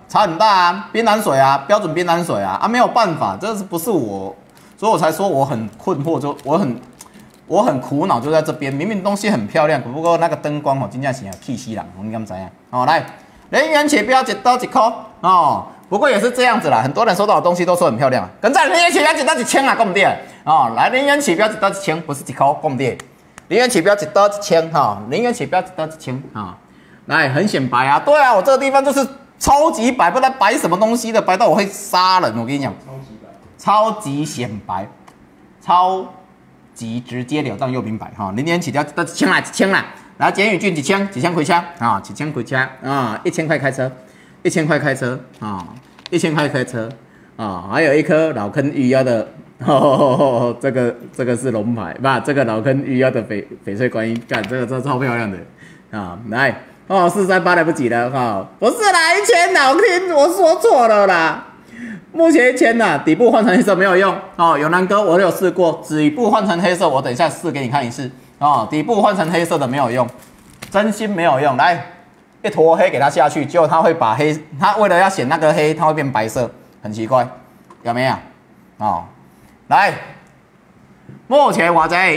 差很大啊，冰蓝水啊，标准冰蓝水啊，没有办法，这是不是我，所以我才说我很困惑，就我很苦恼，就在这边，明明东西很漂亮，不过那个灯光真正是气死人，你敢知影？哦，来，能源起标一刀一块哦，不过也是这样子啦，很多人收到的东西都说很漂亮，跟在能源起标一刀1000啊，讲唔对哦，来，能源起标一刀1000，不是1块，讲唔对，能源起标一刀1000哈，能源起标一刀1000啊，来，很显白啊，对啊，我这个地方就是超级白，不知道白什么东西的，白到我会杀人，我跟你讲，超级显白，超级直截了当又明白哈，能源起标一刀1000啦。来，简宇俊1000开车啊，1000开车啊，1000块开车，1000块开车啊，1000块开车啊，还有一颗老坑鱼妖的，这个是龙牌，不，这个老坑鱼妖的翡翠观音，干这超漂亮的啊，来438来不及了哈，不是啦，1000老坑，我说错了啦，目前1000啦，底部换成黑色没有用哦，有南哥我有试过，底部换成黑色，我等一下试给你看一次。哦，底部换成黑色的没有用，真心没有用。来，一坨黑给它下去，结果它会把黑，它为了要显那个黑，它会变白色，很奇怪，有没有？哦，来，目前我在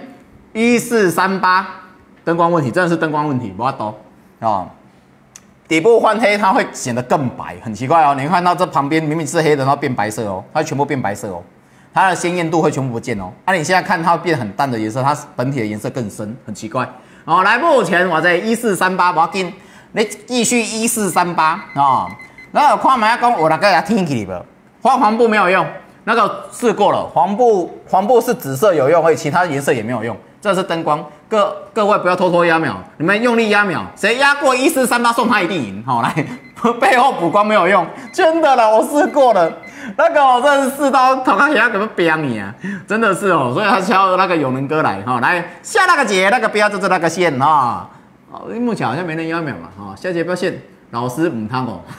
1000，1438，灯光问题，真的是灯光问题，不要多哦。底部换黑，它会显得更白，很奇怪哦。你看到这旁边明明是黑的，它变白色哦，它全部变白色哦。它的鲜艳度会全部不见哦。你现在看它会变很淡的颜色，它本体的颜色更深，很奇怪。哦，来，目前我在1438，不要紧，你继续1438哦。那看买讲我那个要听起不？换黄布没有用，那个试过了，黄布是紫色有用，而且其他颜色也没有用。这是灯光，各位不要偷偷压秒，你们用力压秒，谁压过1438送他一定赢。好，来，背后补光没有用，真的了，我试过了。那个我真的是4刀头壳下怎么彪你啊？真的是哦，所以他敲那个永能哥来哈，来下那个结，那个标就是那个线啊。哦，目前好像没人压秒嘛，哈，下节标线，老师唔汤哦，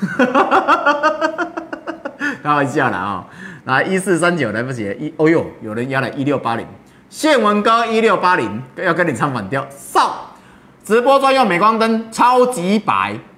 开玩笑啦啊。来1439来不及，哦呦，有人压了1680，宪文哥1680要跟你唱反调，少直播专用镁光灯超级白